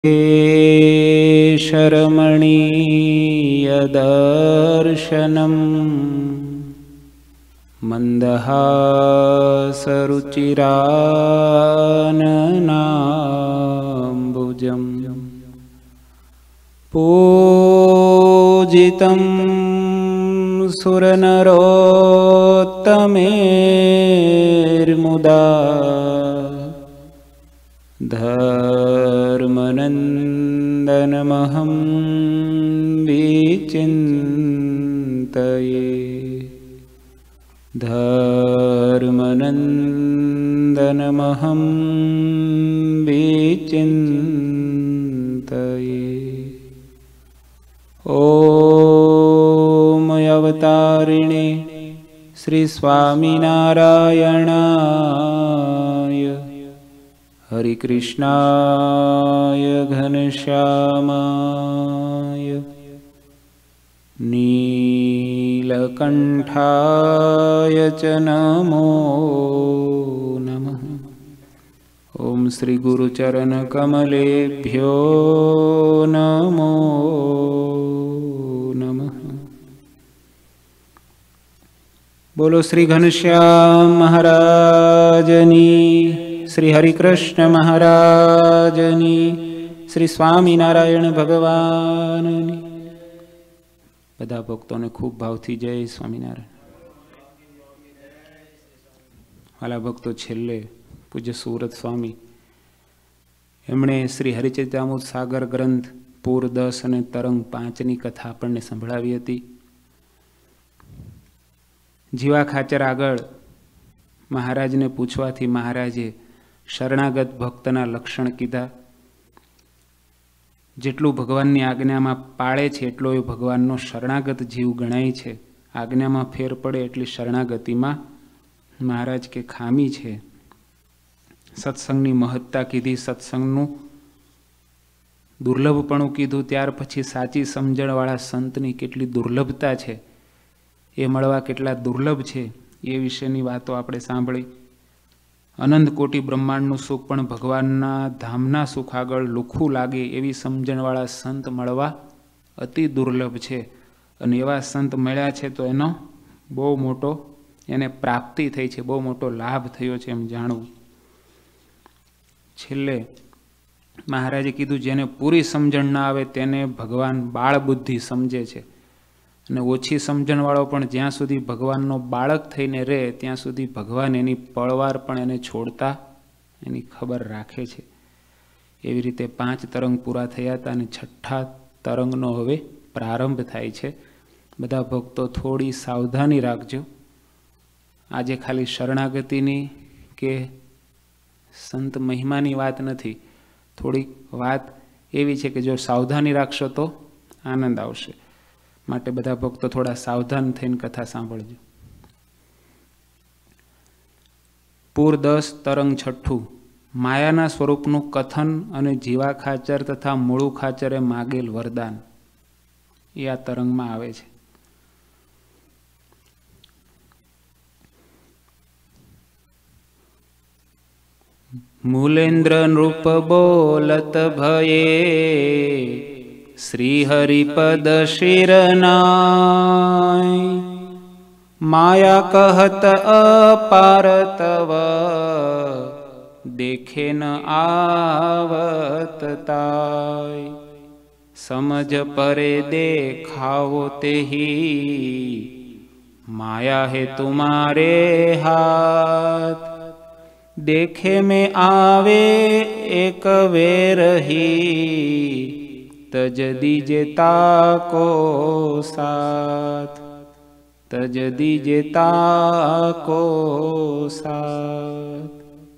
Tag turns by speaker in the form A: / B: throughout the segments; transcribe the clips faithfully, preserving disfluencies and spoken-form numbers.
A: शरमणीयदर्शनम् मन्दहासरुचिराननाम्बुजम् पूजितं सुरनरोत्तमेर्मुदा धर्मनन्दनमहं विचिन्तये धर्मनन्दनमहं विचिन्तये। ॐ अवतारिणे श्री स्वामिनारायणाय हरिकृष्णाय घनश्यामाय नीलकण्ठाय च नमो नमः। ॐ श्री गुरुचरणकमलेभ्यो नमो नमः। बोलो श्री घनश्याम महाराजनी, श्री हरिकृष्ण महाराजनी, श्री स्वामीनारायण भगवाननी। बधा भक्तों ने खूब भावथी जय स्वामीनारायण। वाला भक्तों छेल्ले पूज्य सूरत स्वामी एमणे श्री हरिचरितामृत सागर ग्रंथ पूर दस अने तरंग पांचनी कथा आपणे संभळावी हती। जीवा खाचर आगळ महाराज ने पूछवाथी महाराजे शरणागत भक्तना लक्षण कीधा। जेटलू भगवान की आज्ञा में पाळे छे एटलो ए भगवान शरणागत जीव गणाय छे। आज्ञा में फेर पड़े एटली शरणागति में महाराज के खामी छे। सत्संगनी महत्ता कीधी, सत्संगनु दुर्लभपणु कीधुं, त्यार पछी साची समजणवाळा संतनी केटली दुर्लभता छे, ए मळवा केटला दुर्लभ छे ए विशेनी वातो आपणे सांभळी। अनंत कोटी ब्रह्मांडनु सुख पण भगवानना धामना सुख आगळ લુખું लागे एवी समजणवाळा संत मळवा अति दुर्लभ छे। अने एवा संत मळ्या छे तो एनो बहु मोटो एने प्राप्ति थई छे, बहु मोटो लाभ थयो छे एम जाणવું। छेल्ले महाराजे कीधुं जेने पूरी समजण न आवे तेने भगवान बाळ बुद्धि समझे छे અને ઓછી સમજણવાળો પણ જ્યાં સુધી ભગવાનનો બાળક થઈને રહે ત્યાં સુધી ભગવાન એની પળવાર પણ એને છોડતા એની ખબર રાખે છે। એવી રીતે પાંચ તરંગ પૂરા થયા હતા અને છઠ્ઠા તરંગનો હવે પ્રારંભ થાય છે। બધા ભક્તો થોડી સાવધાની રાખજો। આજે ખાલી શરણાગતિની કે સંત મહિમાની વાત નથી, થોડી વાત એવી છે કે જો સાવધાની રાખશો તો આનંદ આવશે। માટે બધા ભક્તો થોડા સાવધાન થઈને કથા સાંભળજો। પૂર દસ તરંગ છઠ્ઠું માયાના સ્વરૂપનું કથન અને જીવા ખાચર તથા મૂળું ખાચરે માગેલ વરદાન એ આ તરંગમાં આવે છે। મૂલેન્દ્ર નૃપ બોલત ભયે श्रीहरिपद शिरनाय माया कहत अपार तव देखे न आवत ताय समझ परे देखावो तेही माया है तुम्हारे हाथ देखे में आवे एक वे रही तज दीजे ताको साथ तज दीजे ताको साथ।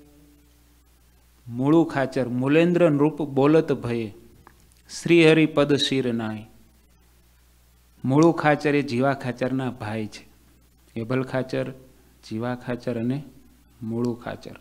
A: मूळु खाचर मूलेन्द्र नृप बोलत भये श्रीहरि पद शिरनाय। मूळु खाचर ए जीवा खाचरना भाई छे। एबल खाचर, जीवा खाचर अने मूळु खाचर।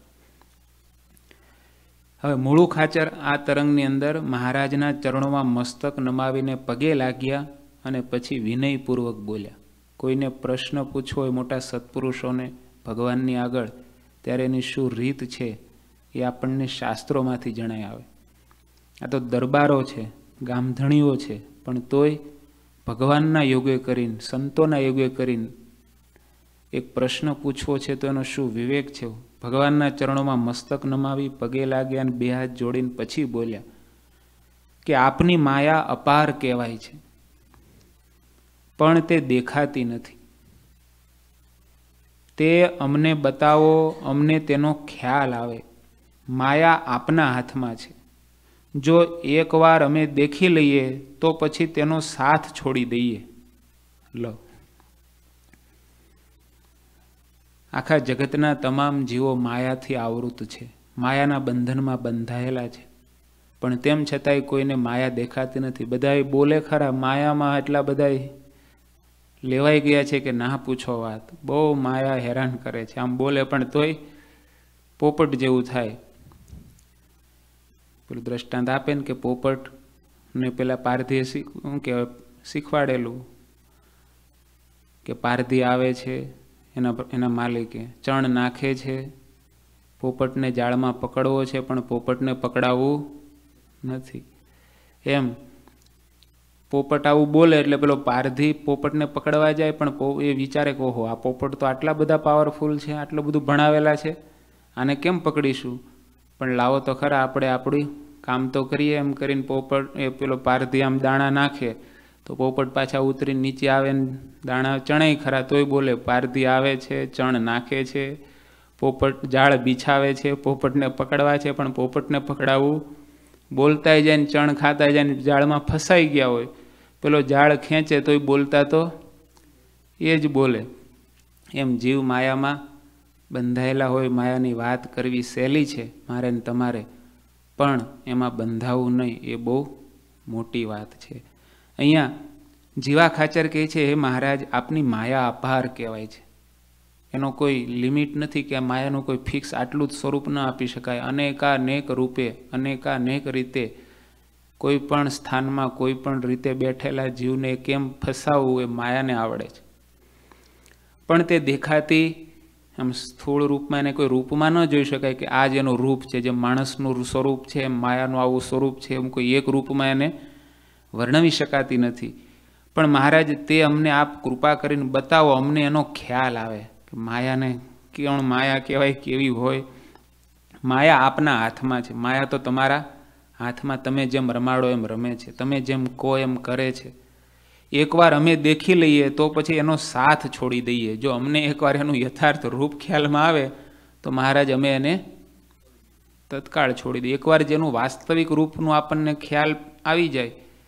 A: હવે મૂળું ખાચર આ તરંગની અંદર મહારાજના ચરણોમાં મસ્તક નમાવીને પગે લાગ્યા અને પછી વિનયપૂર્વક બોલ્યા। કોઈને પ્રશ્ન પૂછવો હોય મોટા સત્પુરુષોને ભગવાનની આગળ ત્યારે એની શું રીત છે એ આપણને શાસ્ત્રોમાંથી જણાય આવે। આ તો દરબારો છે, ગામધણીઓ છે, પણ તોય ભગવાનના યોગે કરીને, સંતોના યોગે કરીને એક પ્રશ્ન પૂછવો છે તો એનો શું વિવેક છે? ભગવાનના ચરણોમાં મસ્તક નમાવી પગે લાગ્યા અને બે હાથ જોડીને પછી બોલ્યા કે આપની માયા અપાર કહેવાય છે, પણ તે દેખાતી નથી. તે અમને બતાવો, અમને તેનો ખ્યાલ આવે. માયા આપના હાથમાં છે. જો એકવાર અમે દેખી લઈએ તો પછી તેનો સાથ છોડી દઈએ. લો, આખા જગતના તમામ જીવો માયાથી આવૃત છે, માયાના બંધનમાં બંધાયેલા છે, પણ તેમ છતાંય કોઈને માયા દેખાતી નથી. બધાય બોલે ખરા, માયામાં એટલા બધા લેવાઈ ગયા છે કે ના પૂછો વાત. બહુ માયા હેરાન કરે છે. આમ બોલે પણ તોય પોપટ જેવું થાય. પેલું દ્રષ્ટાંત આપે ને કે પોપટ ને પેલા પારધીએ શું કહેવાય શીખવાડેલું કે પારધી આવે છે, એના એના માલિકે ચણ નાખે છે, પોપટને જાળમાં પકડવો છે પણ પોપટને પકડાવવું નથી. એમ પોપટ આવું બોલે એટલે પેલો પારધી પોપટને પકડવા જાય, પણ એ વિચારે કે ઓહો, આ પોપટ તો આટલા બધા પાવરફુલ છે, આટલું બધું ભણાવેલા છે, આને કેમ પકડીશું? પણ લાવો તો ખરા, આપણે આપણું કામ તો કરીએ. એમ કરીને પોપટ એ પેલો પારધી આમ દાણા નાખે તો પોપટ પાછા ઉતરીને નીચે આવે ને દાણા ચણાય ખરા, તોય બોલે. પારધી આવે છે, ચણ નાખે છે, પોપટ જાળ બિછાવે છે, પોપટને પકડવા છે, પણ પોપટને પકડાવવું. બોલતા જાય ને ચણ ખાતા જાય ને જાળમાં ફસાઈ ગયા હોય, પેલો જાળ ખેંચે તોય બોલતા તો એ જ બોલે. એમ જીવ માયામાં બંધાયેલા હોય. માયાની વાત કરવી સહેલી છે મારે ને તમારે, પણ એમાં બંધાવું નહીં એ બહુ મોટી વાત છે. અહીંયા જીવા ખાચર કહે છે, હે મહારાજ, આપની માયા અપાર કહેવાય છે. એનો કોઈ લિમિટ નથી કે આ માયાનું કોઈ ફિક્સ આટલું જ સ્વરૂપ ન આપી શકાય. અનેકાનેક રૂપે, અનેકાનેક રીતે કોઈ પણ સ્થાનમાં કોઈ પણ રીતે બેઠેલા જીવને કેમ ફસાવવું એ માયાને આવડે છે. પણ તે દેખાતી આમ સ્થૂળ રૂપમાં એને કોઈ રૂપમાં ન જોઈ શકાય કે આ જ એનું રૂપ છે. જેમ માણસનું સ્વરૂપ છે એમ માયાનું આવું સ્વરૂપ છે, એમ કોઈ એક રૂપમાં એને વર્ણવી શકાતી નથી. પણ મહારાજ, તે અમને આપ કૃપા કરીને બતાવો, અમને એનો ખ્યાલ આવે કે માયાને કોણ માયા કહેવાય, કેવી હોય. માયા આપના હાથમાં છે. માયા તો તમારા હાથમાં, તમે જેમ રમાડો એમ રમે છે, તમે જેમ કહો એમ કરે છે. એકવાર અમે દેખી લઈએ તો પછી એનો સાથ છોડી દઈએ. જો અમને એકવાર એનું યથાર્થ રૂપ ખ્યાલમાં આવે તો મહારાજ અમે એને તત્કાળ છોડી દઈએ. એકવાર જેનું વાસ્તવિક રૂપનું આપણને ખ્યાલ આવી જાય,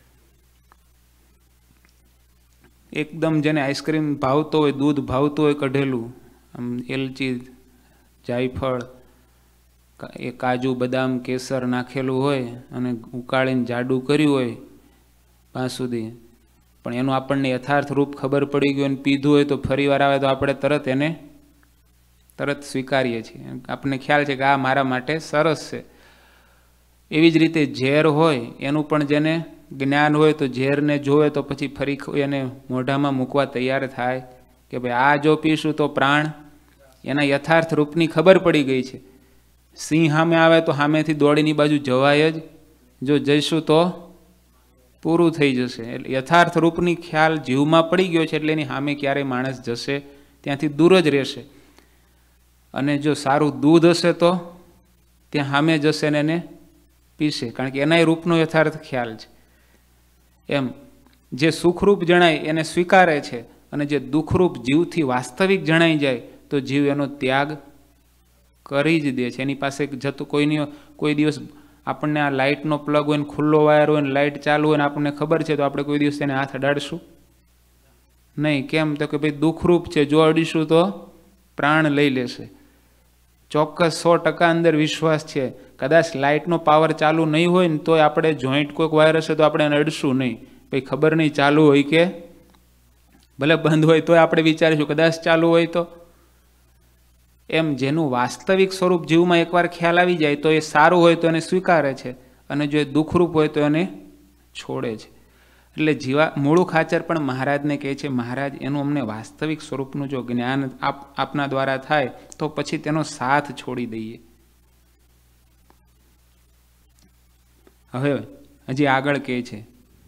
A: એકદમ જેને આઈસ્ક્રીમ ભાવતો હોય, દૂધ ભાવતું હોય કઢેલું, આમ એલચી, જાયફળ, એ કાજુ, બદામ, કેસર નાખેલું હોય અને ઉકાળીને જાડું કર્યું હોય પાંચ સુધી, પણ એનું આપણને યથાર્થ રૂપ ખબર પડી ગયું અને પીધું હોય તો ફરી વાર આવે તો આપણે તરત એને તરત સ્વીકારીએ છીએ. આપણને ખ્યાલ છે કે આ મારા માટે સરસ છે. એવી જ રીતે ઝેર હોય એનું પણ જેને જ્ઞાન હોય તો ઝેરને જોવે તો પછી ફરી એને મોઢામાં મૂકવા તૈયાર થાય કે ભાઈ આ જો પીશું તો પ્રાણ, એના યથાર્થ રૂપની ખબર પડી ગઈ છે. સિંહ સામે આવે તો સામેથી દોડીની બાજુ જવાય જ, જો જઈશું તો પૂરું થઈ જશે. એટલે યથાર્થ રૂપની ખ્યાલ જીવમાં પડી ગયો છે એટલે એની સામે ક્યારેય માણસ જશે ત્યાંથી દૂર જ રહેશે. અને જો સારું દૂધ હશે તો ત્યાં સામે જશે ને એને પીશે, કારણ કે એનાય રૂપનો યથાર્થ ખ્યાલ છે. એમ જે સુખરૂપ જણાય એને સ્વીકારે છે, અને જે દુઃખરૂપ જીવથી વાસ્તવિક જણાઈ જાય તો જીવ એનો ત્યાગ કરી જ દે છે. એની પાસે જતું કોઈની કોઈ દિવસ આપણને આ લાઇટનો પ્લગ હોય ને ખુલ્લો વાયર હોય ને લાઇટ ચાલુ હોય ને આપણને ખબર છે તો આપણે કોઈ દિવસ એને હાથ અડાડશું નહીં. કેમ? તો કે ભાઈ દુઃખરૂપ છે, જો અડીશું તો પ્રાણ લઈ લેશે. ચોક્કસ સો ટકા અંદર વિશ્વાસ છે. કદાચ લાઇટનો પાવર ચાલુ નહીં હોય ને તોય આપણે જોઈન્ટ કોઈક વાયર હશે તો આપણે એને અડશું નહીં. ભાઈ ખબર નહીં ચાલુ હોય કે ભલે બંધ હોય તોય આપણે વિચારીશું કદાચ ચાલુ હોય તો. એમ જેનું વાસ્તવિક સ્વરૂપ જીવમાં એકવાર ખ્યાલ આવી જાય તો એ સારું હોય તો એને સ્વીકારે છે, અને જો એ દુઃખરૂપ હોય તો એને છોડે છે. એટલે જીવા મૂળું ખાચર પણ મહારાજને કહે છે, મહારાજ એનું અમને વાસ્તવિક સ્વરૂપનું જો જ્ઞાન આપ આપના દ્વારા થાય તો પછી તેનો સાથ છોડી દઈએ. હવે હજી આગળ કહે છે,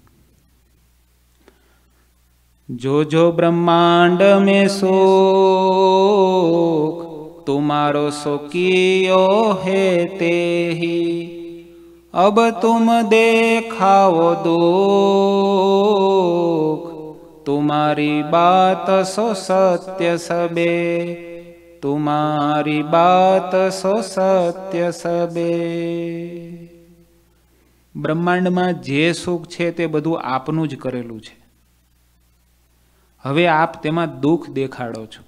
A: જો જો બ્રહ્માંડ में सुख तुम्हारो सुखियो है ते ही अब तुम देखाओ दुख तुम्हारी बात सो सत्य सबे तुम्हारी बात सो सत्य सबे। બ્રહ્માંડમાં જે સુખ છે તે બધું આપનું જ કરેલું છે. હવે આપ તેમાં દુઃખ દેખાડો છો.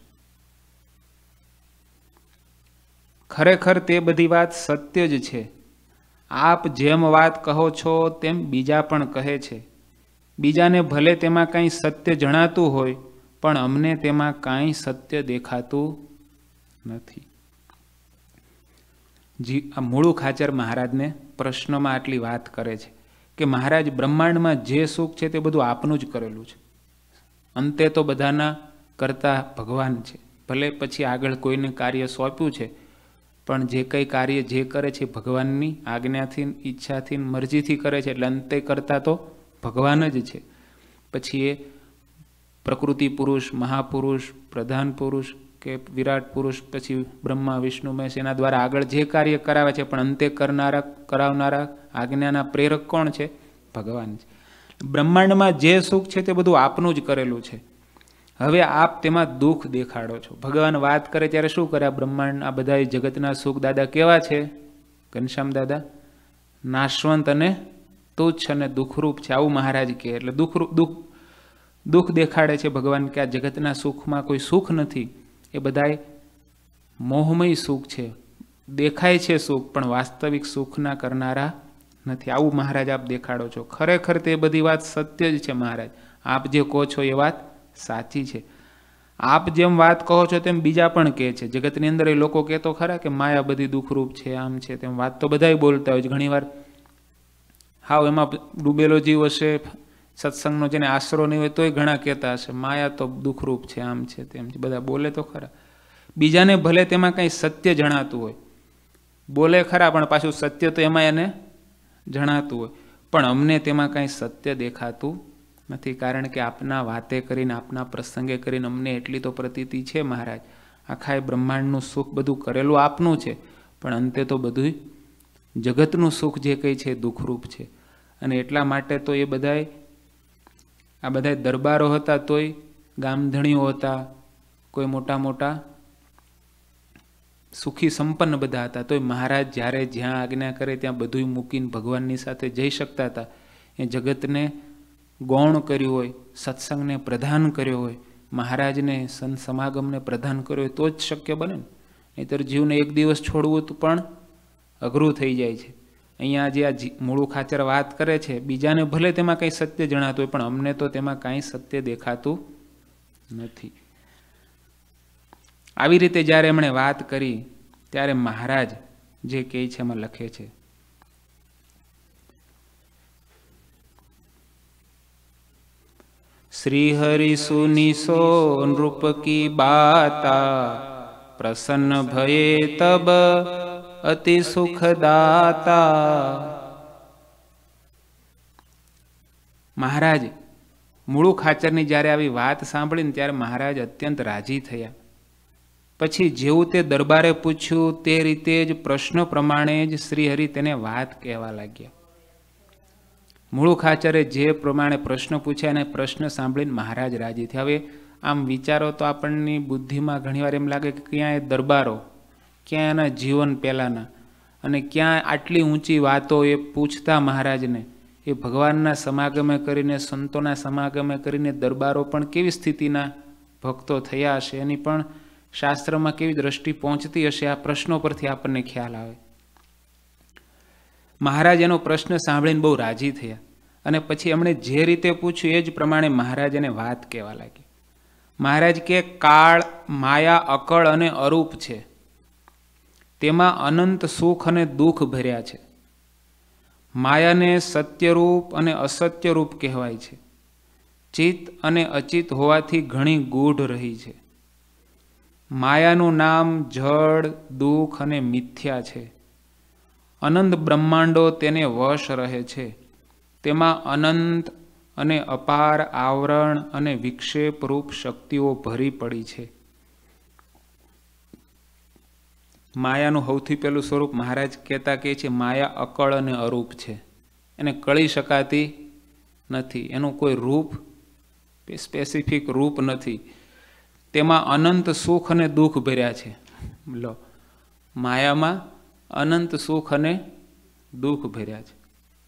A: ખરેખર તે બધી વાત સત્ય જ છે. આપ જેમ વાત કહો છો તેમ બીજા પણ કહે છે. બીજાને ભલે તેમાં કંઈ સત્ય જણાતું હોય, પણ અમને તેમાં કાંઈ સત્ય દેખાતું નથી. જી આ મૂળું ખાચર મહારાજને પ્રશ્નમાં આટલી વાત કરે છે કે મહારાજ, બ્રહ્માંડમાં જે સુખ છે તે બધું આપનું જ કરેલું છે. અંતે તો બધાના કરતા ભગવાન છે. ભલે પછી આગળ કોઈને કાર્ય સોંપ્યું છે, પણ જે કંઈ કાર્ય જે કરે છે ભગવાનની આજ્ઞાથી, ઈચ્છાથી, મરજીથી કરે છે. એટલે અંતે કરતા તો ભગવાન જ છે. પછી એ પ્રકૃતિ પુરુષ, મહાપુરુષ, પ્રધાન પુરુષ કે વિરાટ પુરુષ, પછી બ્રહ્મા વિષ્ણુ મહેશ, એના દ્વારા આગળ જે કાર્ય કરાવે છે, પણ અંતે કરનારા, કરાવનારા, આજ્ઞાના પ્રેરક કોણ છે? ભગવાન છે. બ્રહ્માંડમાં જે સુખ છે તે બધું આપનું જ કરેલું છે. હવે આપ તેમાં દુઃખ દેખાડો છો. ભગવાન વાત કરે ત્યારે શું કરે? આ બ્રહ્માંડ, આ બધા જગતના સુખ દાદા કેવા છે? ઘનશ્યામ દાદા નાશવંત અને તુચ્છ અને દુઃખરૂપ છે, આવું મહારાજ કહે. એટલે દુઃખ દુઃખ દુઃખ દેખાડે છે ભગવાન કે આ જગતના સુખમાં કોઈ સુખ નથી. એ બધાય મોહમય સુખ છે. દેખાય છે સુખ, પણ વાસ્તવિક સુખના કરનારા નથી. આવું મહારાજ આપ દેખાડો છો. ખરેખર તે બધી વાત સત્ય જ છે મહારાજ. આપ જે કહો છો એ વાત સાચી છે. આપ જેમ વાત કહો છો તેમ બીજા પણ કહે છે. જગતની અંદર એ લોકો કહેતો ખરા કે માયા બધી દુઃખરૂપ છે, આમ છે તેમ. વાત તો બધાય બોલતા હોય છે. ઘણી વાર હાવ એમાં ડૂબેલો જીવ હશે, સત્સંગનો જેને આશરો નહીં હોય તોય ઘણા કહેતા હશે માયા તો દુઃખરૂપ છે, આમ છે તેમ છે. બધા બોલે તો ખરા. બીજાને ભલે તેમાં કંઈ સત્ય જણાતું હોય, બોલે ખરા, પણ પાછું સત્ય તો એમાં એને જણાતું હોય, પણ અમને તેમાં કાંઈ સત્ય દેખાતું નથી. કારણ કે આપના વાતે કરીને, આપના પ્રસંગે કરીને અમને એટલી તો પ્રતીતિ છે મહારાજ, આખા બ્રહ્માંડનું સુખ બધું કરેલું આપનું છે, પણ અંતે તો બધું જગતનું સુખ જે કંઈ છે દુઃખરૂપ છે. અને એટલા માટે તો એ બધાય, આ બધા દરબારો હતા તોય, ગામધણીઓ હતા, કોઈ મોટા મોટા સુખી સંપન્ન બધા હતા, તોય મહારાજ જ્યારે જ્યાં આજ્ઞા કરે ત્યાં બધું મૂકીને ભગવાનની સાથે જઈ શકતા હતા. એ જગતને ગૌણ કર્યું હોય, સત્સંગને પ્રધાન કર્યો હોય, મહારાજને સંત સમાગમને પ્રધાન કર્યો હોય તો જ શક્ય બને ને. નહીંતર જીવને એક દિવસ છોડવું તો પણ અઘરું થઈ જાય છે. અહીંયા જે આ મૂળું ખાચર વાત કરે છે, બીજાને ભલે તેમાં કંઈ સત્ય જણાતું હોય, પણ અમને તો તેમાં કાંઈ સત્ય દેખાતું નથી. આવી રીતે જ્યારે એમણે વાત કરી ત્યારે મહારાજ જે કહે છે એમાં લખે છે, શ્રી હરિ સુનિસો નૃપ કી બાતા પ્રસન્ન ભયે તબ અતિ સુખદાતા. મહારાજ મૂળું ખાચરની જ્યારે આવી વાત સાંભળીને ત્યારે મહારાજ અત્યંત રાજી થયા. પછી જેવું તે દરબારે પૂછ્યું તે રીતે જ પ્રશ્ન પ્રમાણે જ શ્રીહરિ તેને વાત કહેવા લાગ્યા. મૂળું ખાચરે જે પ્રમાણે પ્રશ્ન પૂછ્યા અને પ્રશ્ન સાંભળીને મહારાજ રાજી થયા. હવે આમ વિચારો તો આપણની બુદ્ધિમાં ઘણીવાર એમ લાગે કે ક્યાં એ દરબારો, ક્યાં એના જીવન પહેલાંના, અને ક્યાં આટલી ઊંચી વાતો એ પૂછતા મહારાજને. એ ભગવાનના સમાગમે કરીને, સંતોના સમાગમે કરીને દરબારો પણ કેવી સ્થિતિના ભક્તો થયા હશે, એની પણ શાસ્ત્રમાં કેવી દ્રષ્ટિ પહોંચતી હશે, આ પ્રશ્નો પરથી આપણને ખ્યાલ આવે. મહારાજ એનો પ્રશ્ન સાંભળીને બહુ રાજી થયા. અને પછી એમણે જે રીતે પૂછ્યું એ જ પ્રમાણે મહારાજ એને વાત કહેવા લાગી. મહારાજ કે કાળ, માયા અકળ અને અરૂપ છે, તેમાં અનંત સુખ અને દુઃખ ભર્યા છે. માયાને સત્યરૂપ અને અસત્યરૂપ કહેવાય છે. ચિત્ત અને અચિત હોવાથી ઘણી ગૂઢ રહી છે. માયાનું નામ જળ, દુઃખ અને મિથ્યા છે. અનંત બ્રહ્માંડો તેને વશ રહે છે. તેમાં અનંત અને અપાર આવરણ અને વિક્ષેપ રૂપ શક્તિઓ ભરી પડી છે. માયાનું સૌથી પહેલું સ્વરૂપ મહારાજ કહેતા કહે છે, માયા અકળ અને અરૂપ છે, એને કળી શકાતી નથી, એનું કોઈ રૂપ સ્પેસિફિક રૂપ નથી. તેમાં અનંત સુખ અને દુઃખ ભર્યા છે. લો, માયામાં અનંત સુખ અને દુઃખ ભર્યા છે.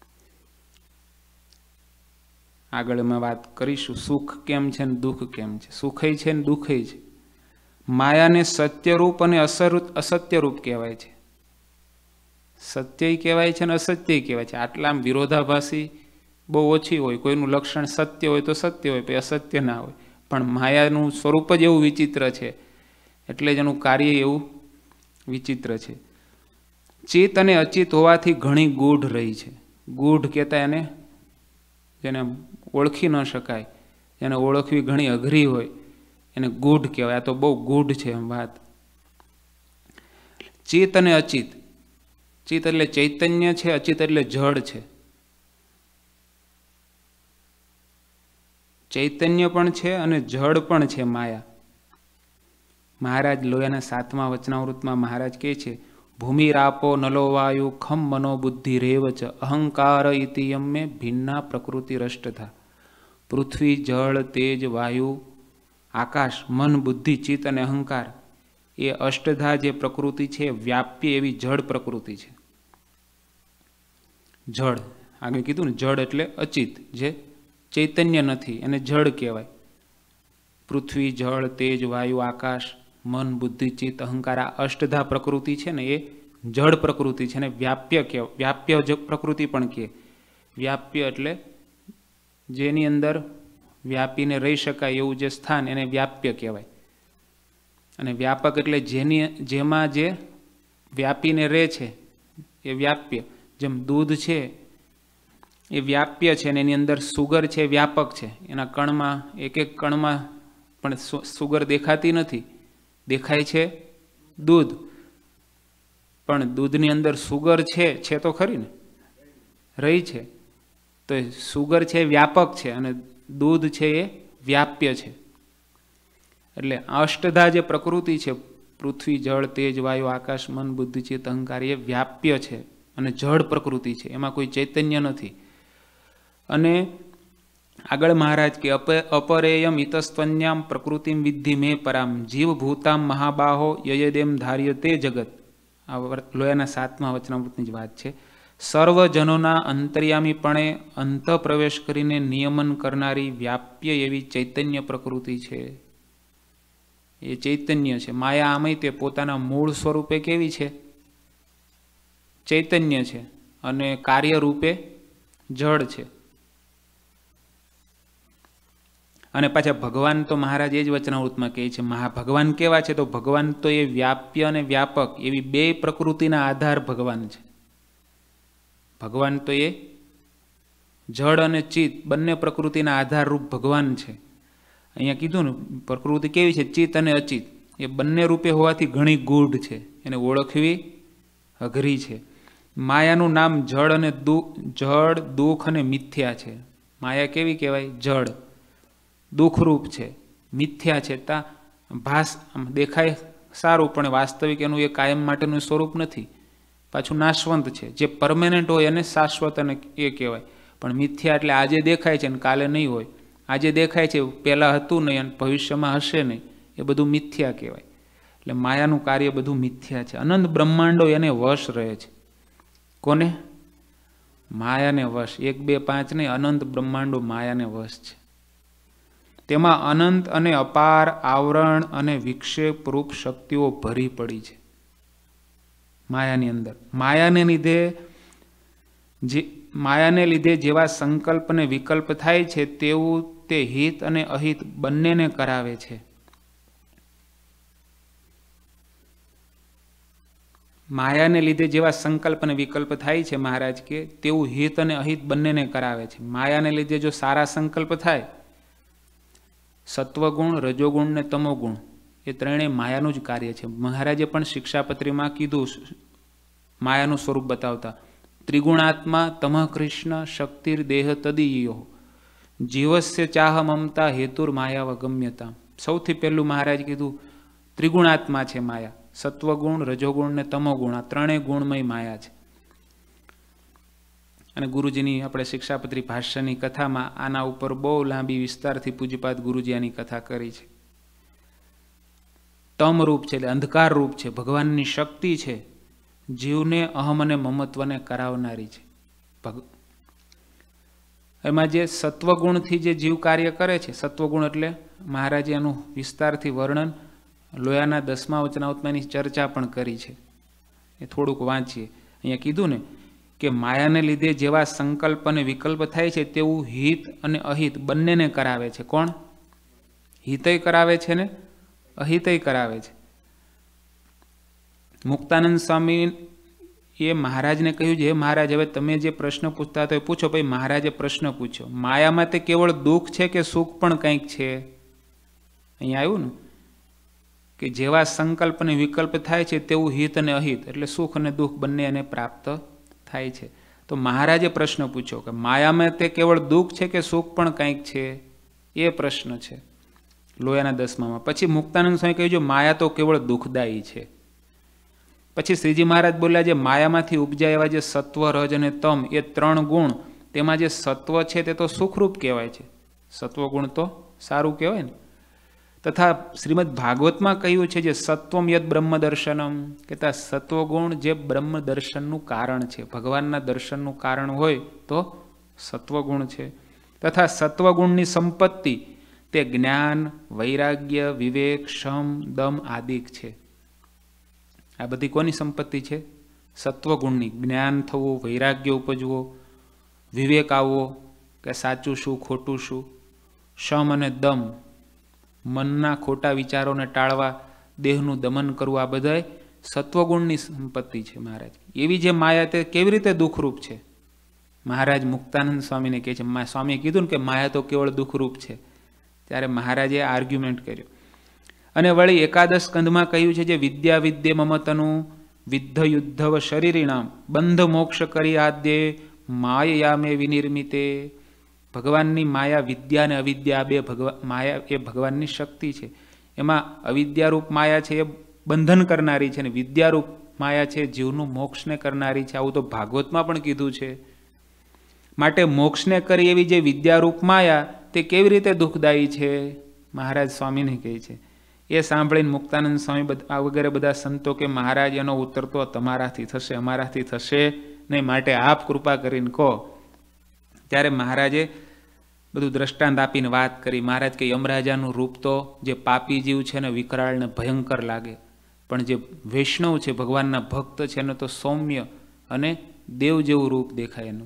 A: આગળ અમે વાત કરીશું સુખ કેમ છે ને દુઃખ કેમ છે. સુખય છે ને દુઃખય છે. માયાને સત્યરૂપ અને અસત્યરૂપ કહેવાય છે. સત્ય કહેવાય છે અને અસત્ય કહેવાય છે. આટલા આમ વિરોધાભાસી બહુ ઓછી હોય. કોઈનું લક્ષણ સત્ય હોય તો સત્ય હોય, પછી અસત્ય ના હોય. પણ માયાનું સ્વરૂપ જ એવું વિચિત્ર છે, એટલે જ એનું કાર્ય એવું વિચિત્ર છે. ચિત્ત અને અચિત હોવાથી ઘણી ગૂઢ રહી છે. ગૂઢ કહેતા એને જેને ઓળખી ન શકાય, જેને ઓળખવી ઘણી અઘરી હોય, એને ગૂઢ કહેવાય. આ તો બહુ ગૂઢ છે એમ વાત. ચિત્ત અને અચિત. ચિત્ત એટલે ચૈતન્ય છે, અચિત એટલે જડ છે. ચૈતન્ય પણ છે અને જડ પણ છે માયા. મહારાજ લોયાના સાતમા વચનાવૃતમાં મહારાજ કહે છે, ભૂમિરાપો નલો વાયુ ખમ મનો બુદ્ધિ રેવ ચ અહંકાર ઇતિયમ મે ભિન્ના પ્રકૃતિ રષ્ટધા. પૃથ્વી, જળ, તેજ, વાયુ, આકાશ, મન, બુદ્ધિ, ચિત્ત અને અહંકાર એ અષ્ટધા જે પ્રકૃતિ છે વ્યાપ્ય એવી જળ પ્રકૃતિ છે. જળ આગળ કીધું ને, જળ એટલે અચિત, જે ચૈતન્ય નથી, એને જળ કહેવાય. પૃથ્વી, જળ, તેજ, વાયુ, આકાશ, મન, બુદ્ધિ, ચિત્ત, અહંકાર આ અષ્ટધા પ્રકૃતિ છે ને એ જળ પ્રકૃતિ છે ને વ્યાપ્ય કે વ્યાપ્ય પ્રકૃતિ પણ કહે. વ્યાપ્ય એટલે જેની અંદર વ્યાપીને રહી શકાય એવું જે સ્થાન એને વ્યાપ્ય કહેવાય. અને વ્યાપક એટલે જેની જેમાં જે વ્યાપીને રહે છે એ વ્યાપ્ય. જેમ દૂધ છે એ વ્યાપ્ય છે અને એની અંદર સુગર છે, વ્યાપક છે. એના કણમાં એક એક કણમાં પણ સુગર દેખાતી નથી, દેખાય છે દૂધ, પણ દૂધની અંદર સુગર છે છે તો ખરી ને, રહી છે. તો સુગર છે વ્યાપક છે અને દૂધ છે એ વ્યાપ્ય છે. એટલે અષ્ટધા જે પ્રકૃતિ છે, પૃથ્વી, જળ, તેજ, વાયુ, આકાશ, મન, બુદ્ધિ, ચિત્ત, અહંકાર એ વ્યાપ્ય છે અને જળ પ્રકૃતિ છે, એમાં કોઈ ચૈતન્ય નથી. અને આગળ મહારાજ કે અપરેયમ ઇતસ્ત્વન્યામ પ્રકૃતિમ વિદ્ધિ મે પરામ જીવભૂતામ મહાબાહો યયદેમ ધાર્ય તે જગત. આ લોયાના સાતમા વચનામૃતની જ વાત છે. સર્વજનોના અંતર્યામીપણે અંત પ્રવેશ કરીને નિયમન કરનારી વ્યાપ્ય એવી ચૈતન્ય પ્રકૃતિ છે. એ ચૈતન્ય છે. માયા આમય તે પોતાના મૂળ સ્વરૂપે કેવી છે? ચૈતન્ય છે અને કાર્ય રૂપે જળ છે. અને પાછા ભગવાન તો મહારાજ એ જ વચનાવૃતમાં કહે છે, મહા ભગવાન કેવા છે? તો ભગવાન તો એ વ્યાપ્ય અને વ્યાપક એવી બે પ્રકૃતિના આધાર ભગવાન છે. ભગવાન તો એ જળ અને ચિત્ત બંને પ્રકૃતિના આધારરૂપ ભગવાન છે. અહીંયા કીધું ને પ્રકૃતિ કેવી છે? ચિત્ત અને અચિત એ બંને રૂપે હોવાથી ઘણી ગૂઢ છે, એને ઓળખવી અઘરી છે. માયાનું નામ જળ અને જળ, દુઃખ અને મિથ્યા છે. માયા કેવી કહેવાય? જળ, દુઃખરૂપ છે, મિથ્યા છે. તા ભાસ દેખાય સારું પણ વાસ્તવિક એનું એ કાયમ માટેનું સ્વરૂપ નથી, પાછું નાશવંત છે. જે પરમેનન્ટ હોય એને શાશ્વત અને એ કહેવાય. પણ મિથ્યા એટલે આજે દેખાય છે ને કાલે નહીં હોય. આજે દેખાય છે, પહેલાં હતું નહીં અને ભવિષ્યમાં હશે નહીં, એ બધું મિથ્યા કહેવાય. એટલે માયાનું કાર્ય બધું મિથ્યા છે. અનંત બ્રહ્માંડો એને વશ રહે છે. કોને? માયાને વશ. એક બે પાંચ નહીં, અનંત બ્રહ્માંડો માયાને વશ છે. તેમાં અનંત અને અપાર આવરણ અને વિક્ષેપ રૂપ શક્તિઓ ભરી પડી છે માયાની અંદર. માયાને લીધે જે માયાને લીધે જેવા સંકલ્પ અને વિકલ્પ થાય છે તેવું તે હિત અને અહિત બંનેને કરાવે છે. માયાને લીધે જેવા સંકલ્પ અને વિકલ્પ થાય છે, મહારાજ કે તેવું હિત અને અહિત બંનેને કરાવે છે. માયાને લીધે જો સારા સંકલ્પ થાય, સત્વગુણ, રજોગુણ ને તમોગુણ એ ત્રણેય માયાનું જ કાર્ય છે. મહારાજે પણ શિક્ષાપત્રીમાં કીધું, માયાનું સ્વરૂપ બતાવતા. ત્રિગુણાત્મા તમઃ કૃષ્ણ શક્તિર દેહ તદીયો જીવસ્ય ચાહ મમતા હેતુર માયા વગમ્યતા. સૌથી પહેલું મહારાજ કીધું ત્રિગુણાત્મા છે માયા. સત્વગુણ, રજોગુણ ને તમોગુણ, આ ત્રણેય ગુણમય માયા છે. અને ગુરુજીની આપણે શિક્ષાપત્રી ભાષ્યની કથામાં આના ઉપર બહુ લાંબી વિસ્તારથી પૂજ્યપાદ ગુરુજી આની કથા કરી છે. તમ રૂપ છે એટલે અંધકાર રૂપ છે, ભગવાનની શક્તિ છે, જીવને અહમ અને મમત્વને કરાવનારી છે. એમાં જે સત્વગુણથી જે જીવ કાર્ય કરે છે, સત્વગુણ એટલે મહારાજે એનું વિસ્તારથી વર્ણન લોયાના દસમા વચનાવતમાંની ચર્ચા પણ કરી છે. એ થોડુંક વાંચીએ. અહીંયા કીધું ને કે માયાને લીધે જેવા સંકલ્પ અને વિકલ્પ થાય છે તેવું હિત અને અહિત બંનેને કરાવે છે. કોણ? હિતય કરાવે છે ને અહિતય કરાવે છે. મુક્તાનંદ સ્વામી એ મહારાજને કહ્યું છે, હે મહારાજ, હવે તમે જે પ્રશ્ન પૂછતા તો એ પૂછો. ભાઈ મહારાજે પ્રશ્ન પૂછ્યો, માયામાં તે કેવળ દુઃખ છે કે સુખ પણ કંઈક છે? અહીંયા આવ્યું ને કે જેવા સંકલ્પ અને વિકલ્પ થાય છે તેવું હિત અને અહિત એટલે સુખ અને દુઃખ બંને એને પ્રાપ્ત થાય છે. તો મહારાજે પ્રશ્ન પૂછ્યો કે માયામાં તે કેવળ દુઃખ છે કે સુખ પણ કંઈક છે? એ પ્રશ્ન છે લોયાના દસમામાં. પછી મુક્તાનંદ સ્વામી કહ્યું, જો માયા તો કેવળ દુઃખદાયી છે. પછી શ્રીજી મહારાજ બોલ્યા, જે માયામાંથી ઉપજાય એવા જે સત્વ, રજ અને તમ એ ત્રણ ગુણ, તેમાં જે સત્વ છે તે તો સુખરૂપ કહેવાય છે. સત્વગુણ તો સારું કહેવાય ને. તથા શ્રીમદ ભાગવતમાં કહ્યું છે, જે સત્વમ યદ બ્રહ્મ દર્શનમ, કહેતા સત્વગુણ જે બ્રહ્મ દર્શનનું કારણ છે, ભગવાનના દર્શનનું કારણ હોય તો સત્વગુણ છે. તથા સત્વગુણની સંપત્તિ તે જ્ઞાન, વૈરાગ્ય, વિવેક, શમ, દમ આદિક છે. આ બધી કોની સંપત્તિ છે? સત્વગુણની. જ્ઞાન થવું, વૈરાગ્ય ઉપજવો, વિવેક આવવો કે સાચું શું ખોટું શું, શમ અને દમ મનના ખોટા વિચારોને ટાળવા, દેહનું દમન કરવું, આ બધાય સત્વગુણની સંપત્તિ છે મહારાજ. એવી જે માયા તે કેવી રીતે દુઃખરૂપ છે? મહારાજ મુક્તાનંદ સ્વામીને કહે છે, સ્વામીએ કીધું ને કે માયા તો કેવળ દુઃખરૂપ છે. ત્યારે મહારાજે આર્ગ્યુમેન્ટ કર્યો. અને વળી એકાદશ સ્કંધમાં કહ્યું છે, જે વિદ્યા વિદ્ય મમતનું વિદ્ધ યુદ્ધવ શરીરિણામ બંધ મોક્ષ કરી આદ્ય માયામે વિનિર્મિતે. ભગવાનની માયા, વિદ્યા અને અવિદ્યા, બે ભગવાન માયા એ ભગવાનની શક્તિ છે. એમાં અવિદ્યારૂપ માયા છે એ બંધન કરનારી છે, અને વિદ્યારૂપ માયા છે જીવનું મોક્ષને કરનારી છે. આવું તો ભાગવતમાં પણ કીધું છે. માટે મોક્ષને કરી એવી જે વિદ્યારૂપ માયા તે કેવી રીતે દુઃખદાયી છે? મહારાજ સ્વામીને કહે છે. એ સાંભળીને મુક્તાનંદ સ્વામી આ વગેરે બધા સંતો કે મહારાજ એનો ઉત્તર તો તમારાથી થશે, અમારાથી થશે નહીં, માટે આપ કૃપા કરીને કહો. ત્યારે મહારાજે બધું દ્રષ્ટાંત આપીને વાત કરી. મહારાજ કે યમરાજાનું રૂપ તો જે પાપી જીવ છે ને વિકરાળ ને ભયંકર લાગે, પણ જે વૈષ્ણવ છે, ભગવાનના ભક્ત છે, એને તો સૌમ્ય અને દેવ જેવું રૂપ દેખાય એનું.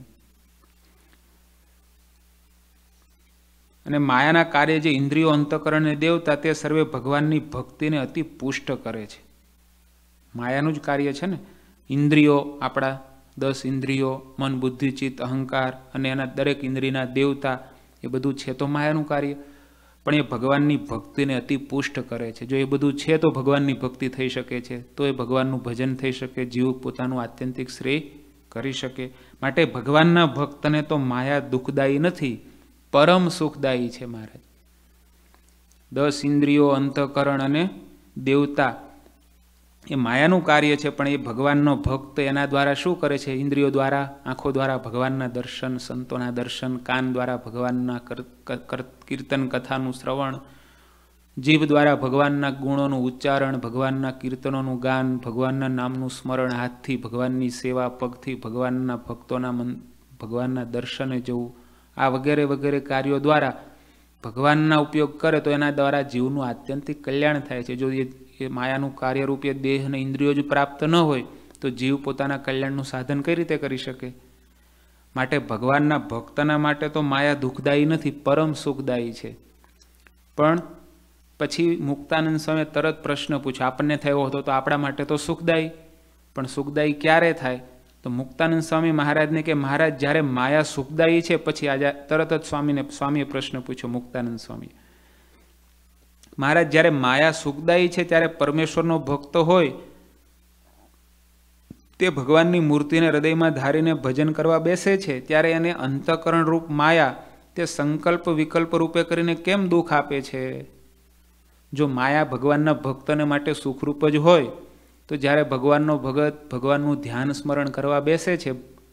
A: અને માયાના કાર્ય જે ઇન્દ્રિયો, અંતઃકરણ અને દેવતા તે સર્વે ભગવાનની ભક્તિને અતિ પુષ્ટ કરે છે. માયાનું જ કાર્ય છે ને. ઇન્દ્રિયો આપણા દસ ઇન્દ્રિયો, મન, બુદ્ધિ, ચિત્ત, અહંકાર અને એના દરેક ઇન્દ્રિયના દેવતા, એ બધું છે તો માયાનું કાર્ય. પણ એ ભગવાનની ભક્તિને અતિ પુષ્ટ કરે છે. જો એ બધું છે તો ભગવાનની ભક્તિ થઈ શકે છે, તો એ ભગવાનનું ભજન થઈ શકે, જીવ પોતાનું આત્યંતિક શ્રેય કરી શકે. માટે ભગવાનના ભક્તને તો માયા દુઃખદાયી નથી, પરમ સુખદાયી છે. મહારાજ દસ ઇન્દ્રિયો, અંતઃકરણ અને દેવતા એ માયાનું કાર્ય છે, પણ એ ભગવાનનો ભક્ત એના દ્વારા શું કરે છે? ઇન્દ્રિયો દ્વારા, આંખો દ્વારા ભગવાનના દર્શન, સંતોના દર્શન, કાન દ્વારા ભગવાનના કીર્તન કથાનું શ્રવણ, જીભ દ્વારા ભગવાનના ગુણોનું ઉચ્ચારણ, ભગવાનના કીર્તનોનું ગાન, ભગવાનના નામનું સ્મરણ, હાથથી ભગવાનની સેવા, પગથી ભગવાનના ભક્તોના મન ભગવાનના દર્શને જવું, આ વગેરે વગેરે કાર્યો દ્વારા ભગવાનના ઉપયોગ કરે તો એના દ્વારા જીવનું આત્યંતિક કલ્યાણ થાય છે. જો એ માયાનું કાર્યરૂપ એ દેહ અને ઇન્દ્રિયો જ પ્રાપ્ત ન હોય તો જીવ પોતાના કલ્યાણનું સાધન કઈ રીતે કરી શકે? માટે ભગવાનના ભક્તના માટે તો માયા દુઃખદાયી નથી, પરમ સુખદાયી છે. પણ પછી મુક્તાનંદ સ્વામીએ તરત પ્રશ્ન પૂછ્યો, આપણને થયો હતો તો આપણા માટે તો સુખદાયી, પણ સુખદાયી ક્યારે થાય? તો મુક્તાનંદ સ્વામી મહારાજને કે મહારાજ જ્યારે માયા સુખદાયી છે, પછી આજે તરત જ સ્વામીને સ્વામીએ પ્રશ્ન પૂછ્યો મુક્તાનંદ સ્વામી, મહારાજ જ્યારે માયા સુખદાયી છે ત્યારે પરમેશ્વરનો ભક્ત હોય તે ભગવાનની મૂર્તિને હૃદયમાં ધારીને ભજન કરવા બેસે છે ત્યારે એને અંતઃકરણ રૂપ માયા તે સંકલ્પ વિકલ્પ રૂપે કરીને કેમ દુઃખ આપે છે? જો માયા ભગવાનના ભક્તને માટે સુખરૂપ જ હોય તો જ્યારે ભગવાનનો ભગત ભગવાનનું ધ્યાન સ્મરણ કરવા બેસે છે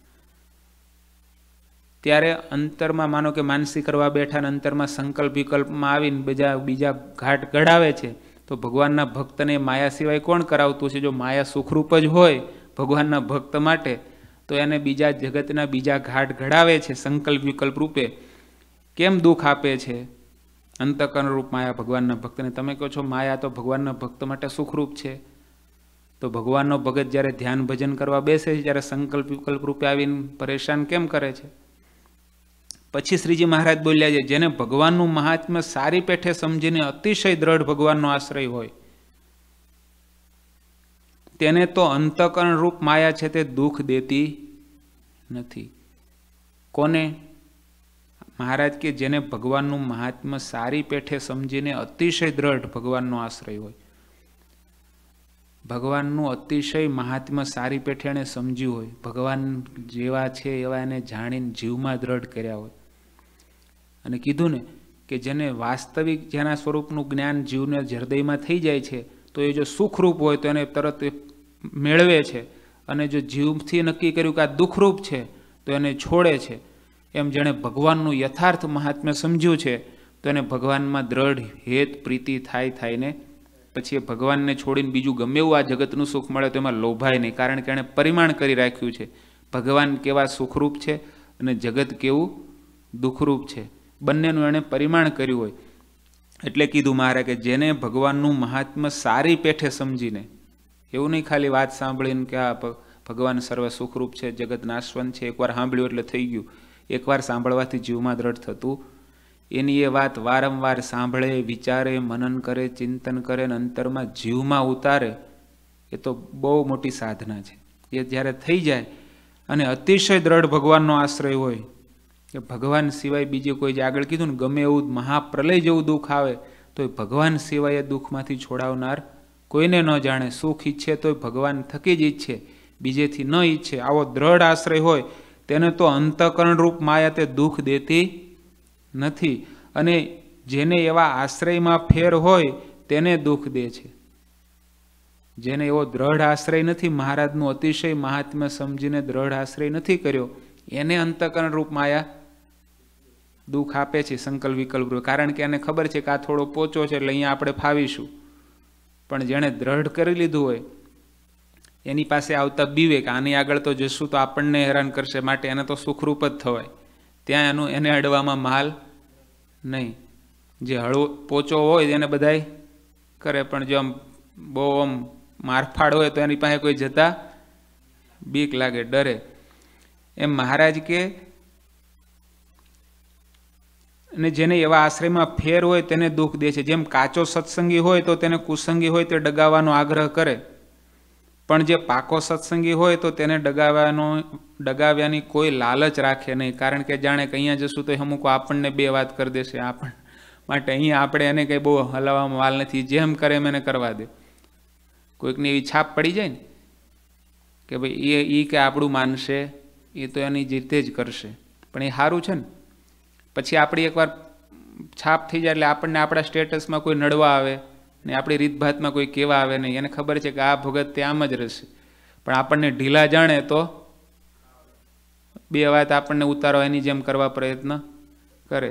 A: ત્યારે અંતરમાં માનો કે માનસી કરવા બેઠા ને અંતરમાં સંકલ્પ વિકલ્પમાં આવીને બીજા બીજા ઘાટ ગઢાવે છે તો ભગવાનના ભક્તને માયા સિવાય કોણ કરાવતું છે? જો માયા સુખરૂપ જ હોય ભગવાનના ભક્ત માટે તો એને બીજા જગતના બીજા ઘાટ ઘડાવે છે સંકલ્પ વિકલ્પ રૂપે, કેમ દુઃખ આપે છે? અંતઃકરણ રૂપ માયા ભગવાનના ભક્તને. તમે કહો છો માયા તો ભગવાનના ભક્ત માટે સુખરૂપ છે, તો ભગવાનનો ભગત જ્યારે ધ્યાન ભજન કરવા બેસે છે ત્યારે સંકલ્પ વિકલ્પ રૂપે આવીને પરેશાન કેમ કરે છે? પછી શ્રીજી મહારાજ બોલ્યા છે, જેને ભગવાનનું મહાત્મ્ય સારી પેઠે સમજીને અતિશય દ્રઢ ભગવાનનો આશ્રય હોય તેને તો અંતઃકરણ રૂપ માયા છે તે દુઃખ દેતી નથી. કોને? મહારાજ કે જેને ભગવાનનું મહાત્મ્ય સારી પેઠે સમજીને અતિશય દ્રઢ ભગવાનનો આશ્રય હોય, ભગવાનનું અતિશય મહાત્મ્ય સારી પેઠે એને સમજ્યું હોય, ભગવાન જેવા છે એવા એને જાણીને જીવમાં દ્રઢ કર્યા હોય. અને કીધું ને કે જેને વાસ્તવિક જેના સ્વરૂપનું જ્ઞાન જીવને હૃદયમાં થઈ જાય છે તો એ જો સુખરૂપ હોય તો એને તરત મેળવે છે, અને જો જીવથી નક્કી કર્યું કે આ દુઃખરૂપ છે તો એને છોડે છે. એમ જેણે ભગવાનનું યથાર્થ મહાત્મ્ય સમજ્યું છે તો એને ભગવાનમાં દ્રઢ હેત પ્રીતિ થાય થાય ને પછી એ ભગવાનને છોડીને બીજું ગમે એવું આ જગતનું સુખ મળે તો એમાં લોભાય નહીં, કારણ કે એણે પરિમાણ કરી રાખ્યું છે ભગવાન કેવા સુખરૂપ છે અને જગત કેવું દુઃખરૂપ છે, બંનેનું એણે પરિમાણ કર્યું હોય. એટલે કીધું મારે કે જેને ભગવાનનું મહાત્મ્ય સારી પેઠે સમજીને, એવું નહીં ખાલી વાત સાંભળીને કે આ ભગવાન સર્વ સુખરૂપ છે, જગત નાશવંત છે, એકવાર સાંભળ્યું એટલે થઈ ગયું. એકવાર સાંભળવાથી જીવમાં દ્રઢ થતું એની એ વાત વારંવાર સાંભળે, વિચારે, મનન કરે, ચિંતન કરે અને અંતરમાં જીવમાં ઉતારે, એ તો બહુ મોટી સાધના છે. એ જ્યારે થઈ જાય અને અતિશય દ્રઢ ભગવાનનો આશ્રય હોય કે ભગવાન સિવાય બીજે કોઈ, જે આગળ કીધું ને ગમે એવું મહાપ્રલય જેવું દુઃખ આવે તો ભગવાન સિવાય એ દુઃખમાંથી છોડાવનાર કોઈને ન જાણે. સુખ ઈચ્છે તો ભગવાન થકી જ ઈચ્છે, બીજેથી ન ઈચ્છે. આવો દ્રઢ આશ્રય હોય તેને તો અંતઃકરણ રૂપ માયા તે દુઃખ દેતી નથી, અને જેને એવા આશ્રયમાં ફેર હોય તેને દુઃખ દે છે. જેને એવો દ્રઢ આશ્રય નથી, મહારાજનું અતિશય મહાત્મ્ય સમજીને દ્રઢ આશ્રય નથી કર્યો, એને અંતઃકરણ રૂપ માયા દુઃખ આપે છે સંકલ્પ વિકલ્પ રૂપ. કારણ કે એને ખબર છે કે આ થોડો પોચો છે એટલે અહીંયા આપણે ફાવીશું. પણ જેણે દ્રઢ કરી લીધું હોય એની પાસે આવતા બીવે કે આની આગળ તો જશું તો આપણને હેરાન કરશે, માટે એને તો સુખરૂપ જ થવાય, ત્યાં એનું એને અડવામાં માલ નહીં. જે હળવો પોચો હોય એને બધાય કરે, પણ જો આમ બહુ આમ મારફાડ હોય તો એની પાસે કોઈ જતા બીક લાગે, ડરે. એમ મહારાજ કે અને જેને એવા આશ્રયમાં ફેર હોય તેને દુઃખ દે છે. જેમ કાચો સત્સંગી હોય તો તેને કુસંગી હોય તે ડગાવવાનો આગ્રહ કરે, પણ જે પાકો સત્સંગી હોય તો તેને ડગાવવાનો ડગાવ્યાની કોઈ લાલચ રાખે નહીં, કારણ કે જાણે કે અહીંયા જશું તો અમુક આપણને બે વાત કરી દેશે, આપણ માટે અહીંયા આપણે એને કંઈ બહુ હલાવવામાં વાલ નથી, જેમ કરે એમ એને કરવા દે. કોઈકની એવી છાપ પડી જાય ને કે ભાઈ એ એ કે આપણું માનશે, એ તો એની રીતે જ કરશે, પણ એ સારું છે ને. પછી આપણી એકવાર છાપ થઈ જાય એટલે આપણને આપણા સ્ટેટસમાં કોઈ નડવા આવે ને આપણી રીતભાતમાં કોઈ કહેવા આવે નહીં. એને ખબર છે કે આ ભગત તે આમ જ રહેશે, પણ આપણને ઢીલા જાણે તો બે વાત આપણને ઉતારો એની જેમ કરવા પ્રયત્ન કરે.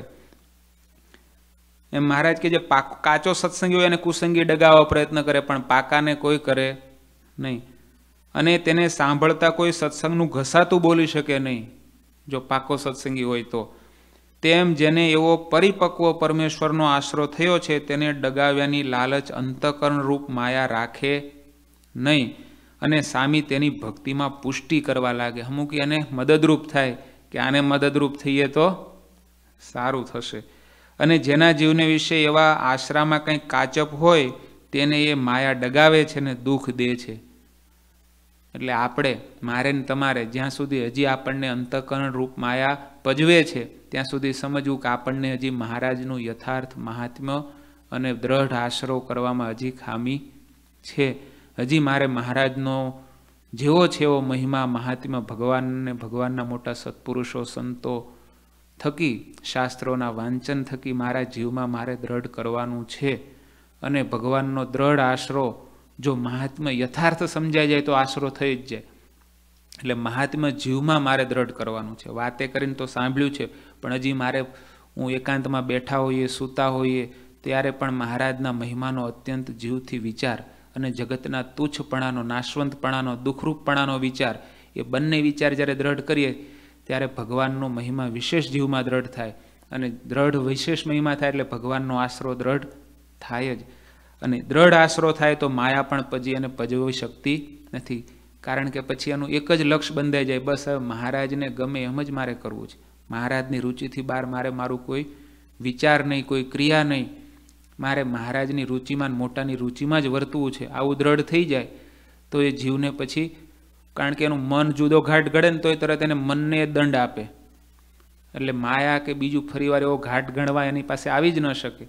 A: એમ મહારાજ કે જે પાકો કાચો સત્સંગી હોય એને કુસંગી ડગાવવા પ્રયત્ન કરે, પણ પાકાને કોઈ કરે નહીં. અને તેને સાંભળતા કોઈ સત્સંગનું ઘસાતું બોલી શકે નહીં જો પાકો સત્સંગી હોય તો. તેમ જેને એવો પરિપક્વ પરમેશ્વરનો આશરો થયો છે તેને ડગાવ્યાની લાલચ અંતઃકરણ રૂપ માયા રાખે નહીં, અને સામી તેની ભક્તિમાં પુષ્ટિ કરવા લાગે. અમુક એને મદદરૂપ થાય કે આને મદદરૂપ થઈએ તો સારું થશે. અને જેના જીવને વિશે એવા આશરામાં કંઈક કાચપ હોય તેને એ માયા ડગાવે છે ને દુઃખ દે છે. એટલે આપણે મારે ને તમારે જ્યાં સુધી હજી આપણને અંતઃકરણ રૂપ માયા પજવે છે ત્યાં સુધી સમજવું કે આપણને હજી મહારાજનું યથાર્થ મહાત્મ્ય અને દ્રઢ આશરો કરવામાં હજી ખામી છે. હજી મારે મહારાજનો જેવો છે એવો મહિમા મહાત્મ્ય ભગવાનને ભગવાનના મોટા સત્પુરુષો સંતો થકી શાસ્ત્રોના વાંચન થકી મારા જીવમાં મારે દ્રઢ કરવાનું છે. અને ભગવાનનો દ્રઢ આશરો જો મહાત્મ્ય યથાર્થ સમજાઈ જાય તો આશરો થઈ જ જાય. એટલે મહાત્મ્ય જીવમાં મારે દ્રઢ કરવાનું છે. વાતે કરીને તો સાંભળ્યું છે, પણ હજી મારે હું એકાંતમાં બેઠા હોઈએ, સૂતા હોઈએ ત્યારે પણ મહારાજના મહિમાનો અત્યંત જીવથી વિચાર અને જગતના તુચ્છપણાનો, નાશવંતપણાનો, દુઃખરૂપપણાનો વિચાર, એ બંને વિચાર જ્યારે દ્રઢ કરીએ ત્યારે ભગવાનનો મહિમા વિશેષ જીવમાં દ્રઢ થાય. અને દ્રઢ વિશેષ મહિમા થાય એટલે ભગવાનનો આશરો દ્રઢ થાય જ. અને દ્રઢ આશરો થાય તો માયા પણ પજી અને પજવી શકતી નથી. કારણ કે પછી એનું એક જ લક્ષ્ય બંધાઈ જાય, બસ હવે મહારાજને ગમે એમ જ મારે કરવું છે. મહારાજની રુચિથી બહાર મારે મારું કોઈ વિચાર નહીં, કોઈ ક્રિયા નહીં, મારે મહારાજની રુચિમાં, મોટાની રુચિમાં જ વર્તવું છે. આવું દ્રઢ થઈ જાય તો એ જીવને પછી, કારણ કે એનું મન જુદો ઘાટ ગળે ને તો એ તરત એને મનને દંડ આપે. એટલે માયા કે બીજું ફરીવાર એવો ઘાટ ગણવા એની પાસે આવી જ ન શકે.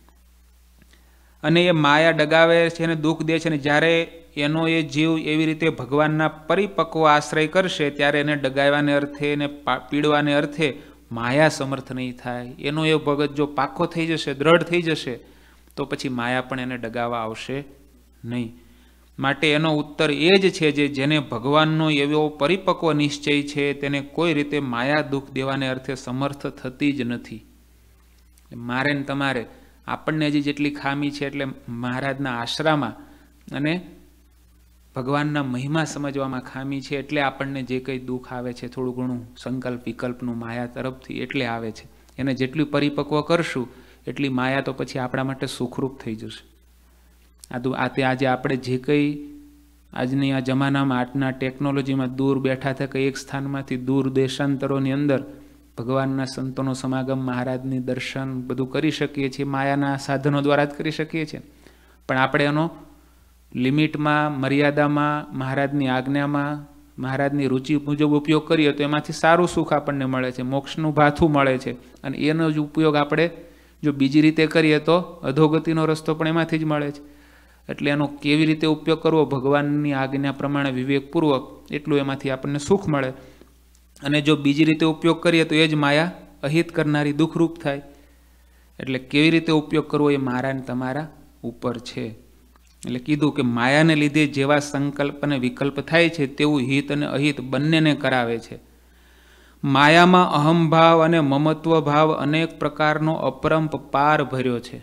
A: અને એ માયા ડગાવે છે અને દુઃખ દે છે. અને જ્યારે એનો એ જીવ એવી રીતે ભગવાનના પરિપક્વ આશ્રય કરશે ત્યારે એને ડગાવવાને અર્થે, એને પીડવાને અર્થે માયા સમર્થ નહીં થાય. એનો એ ભગત જો પાકો થઈ જશે, દ્રઢ થઈ જશે, તો પછી માયા પણ એને ડગાવવા આવશે નહીં. માટે એનો ઉત્તર એ જ છે જે જેને ભગવાનનો એવો પરિપક્વ નિશ્ચય છે તેને કોઈ રીતે માયા દુઃખ દેવાને અર્થે સમર્થ થતી જ નથી. મારે ને તમારે આપણને હજી જેટલી ખામી છે એટલે મહારાજના આશરામાં અને ભગવાનના મહિમા સમજવામાં ખામી છે, એટલે આપણને જે કંઈ દુઃખ આવે છે થોડું ઘણું સંકલ્પ વિકલ્પનું માયા તરફથી એટલે આવે છે. એને જેટલું પરિપક્વ કરશું એટલી માયા તો પછી આપણા માટે સુખરૂપ થઈ જશે. આ આ તે આજે આપણે જે કંઈ આજની આ જમાનામાં આજના ટેકનોલોજીમાં દૂર બેઠા થયા એક સ્થાનમાંથી દૂર દેશાંતરોની અંદર ભગવાનના સંતોનો સમાગમ, મહારાજની દર્શન બધું કરી શકીએ છીએ, માયાના સાધનો દ્વારા જ કરી શકીએ છીએ. પણ આપણે એનો લિમિટમાં, મર્યાદામાં, મહારાજની આજ્ઞામાં, મહારાજની રુચિ મુજબ ઉપયોગ કરીએ તો એમાંથી સારું સુખ આપણને મળે છે, મોક્ષનું ભાથું મળે છે. અને એનો જ ઉપયોગ આપણે જો બીજી રીતે કરીએ તો અધોગતિનો રસ્તો પણ એમાંથી જ મળે છે. એટલે એનો કેવી રીતે ઉપયોગ કરવો ભગવાનની આજ્ઞા પ્રમાણે વિવેકપૂર્વક, એટલું એમાંથી આપણને સુખ મળે. અને જો બીજી રીતે ઉપયોગ કરીએ તો એ જ માયા અહિત કરનારી દુઃખરૂપ થાય. એટલે કેવી રીતે ઉપયોગ કરવો એ મારા ને તમારા ઉપર છે. એટલે કીધું કે માયાને લીધે જેવા સંકલ્પ અને વિકલ્પ થાય છે તેવું હિત અને અહિત બંનેને કરાવે છે. માયામાં અહમભાવ અને મમત્વ ભાવ અનેક પ્રકારનો અપરંપ પાર ભર્યો છે.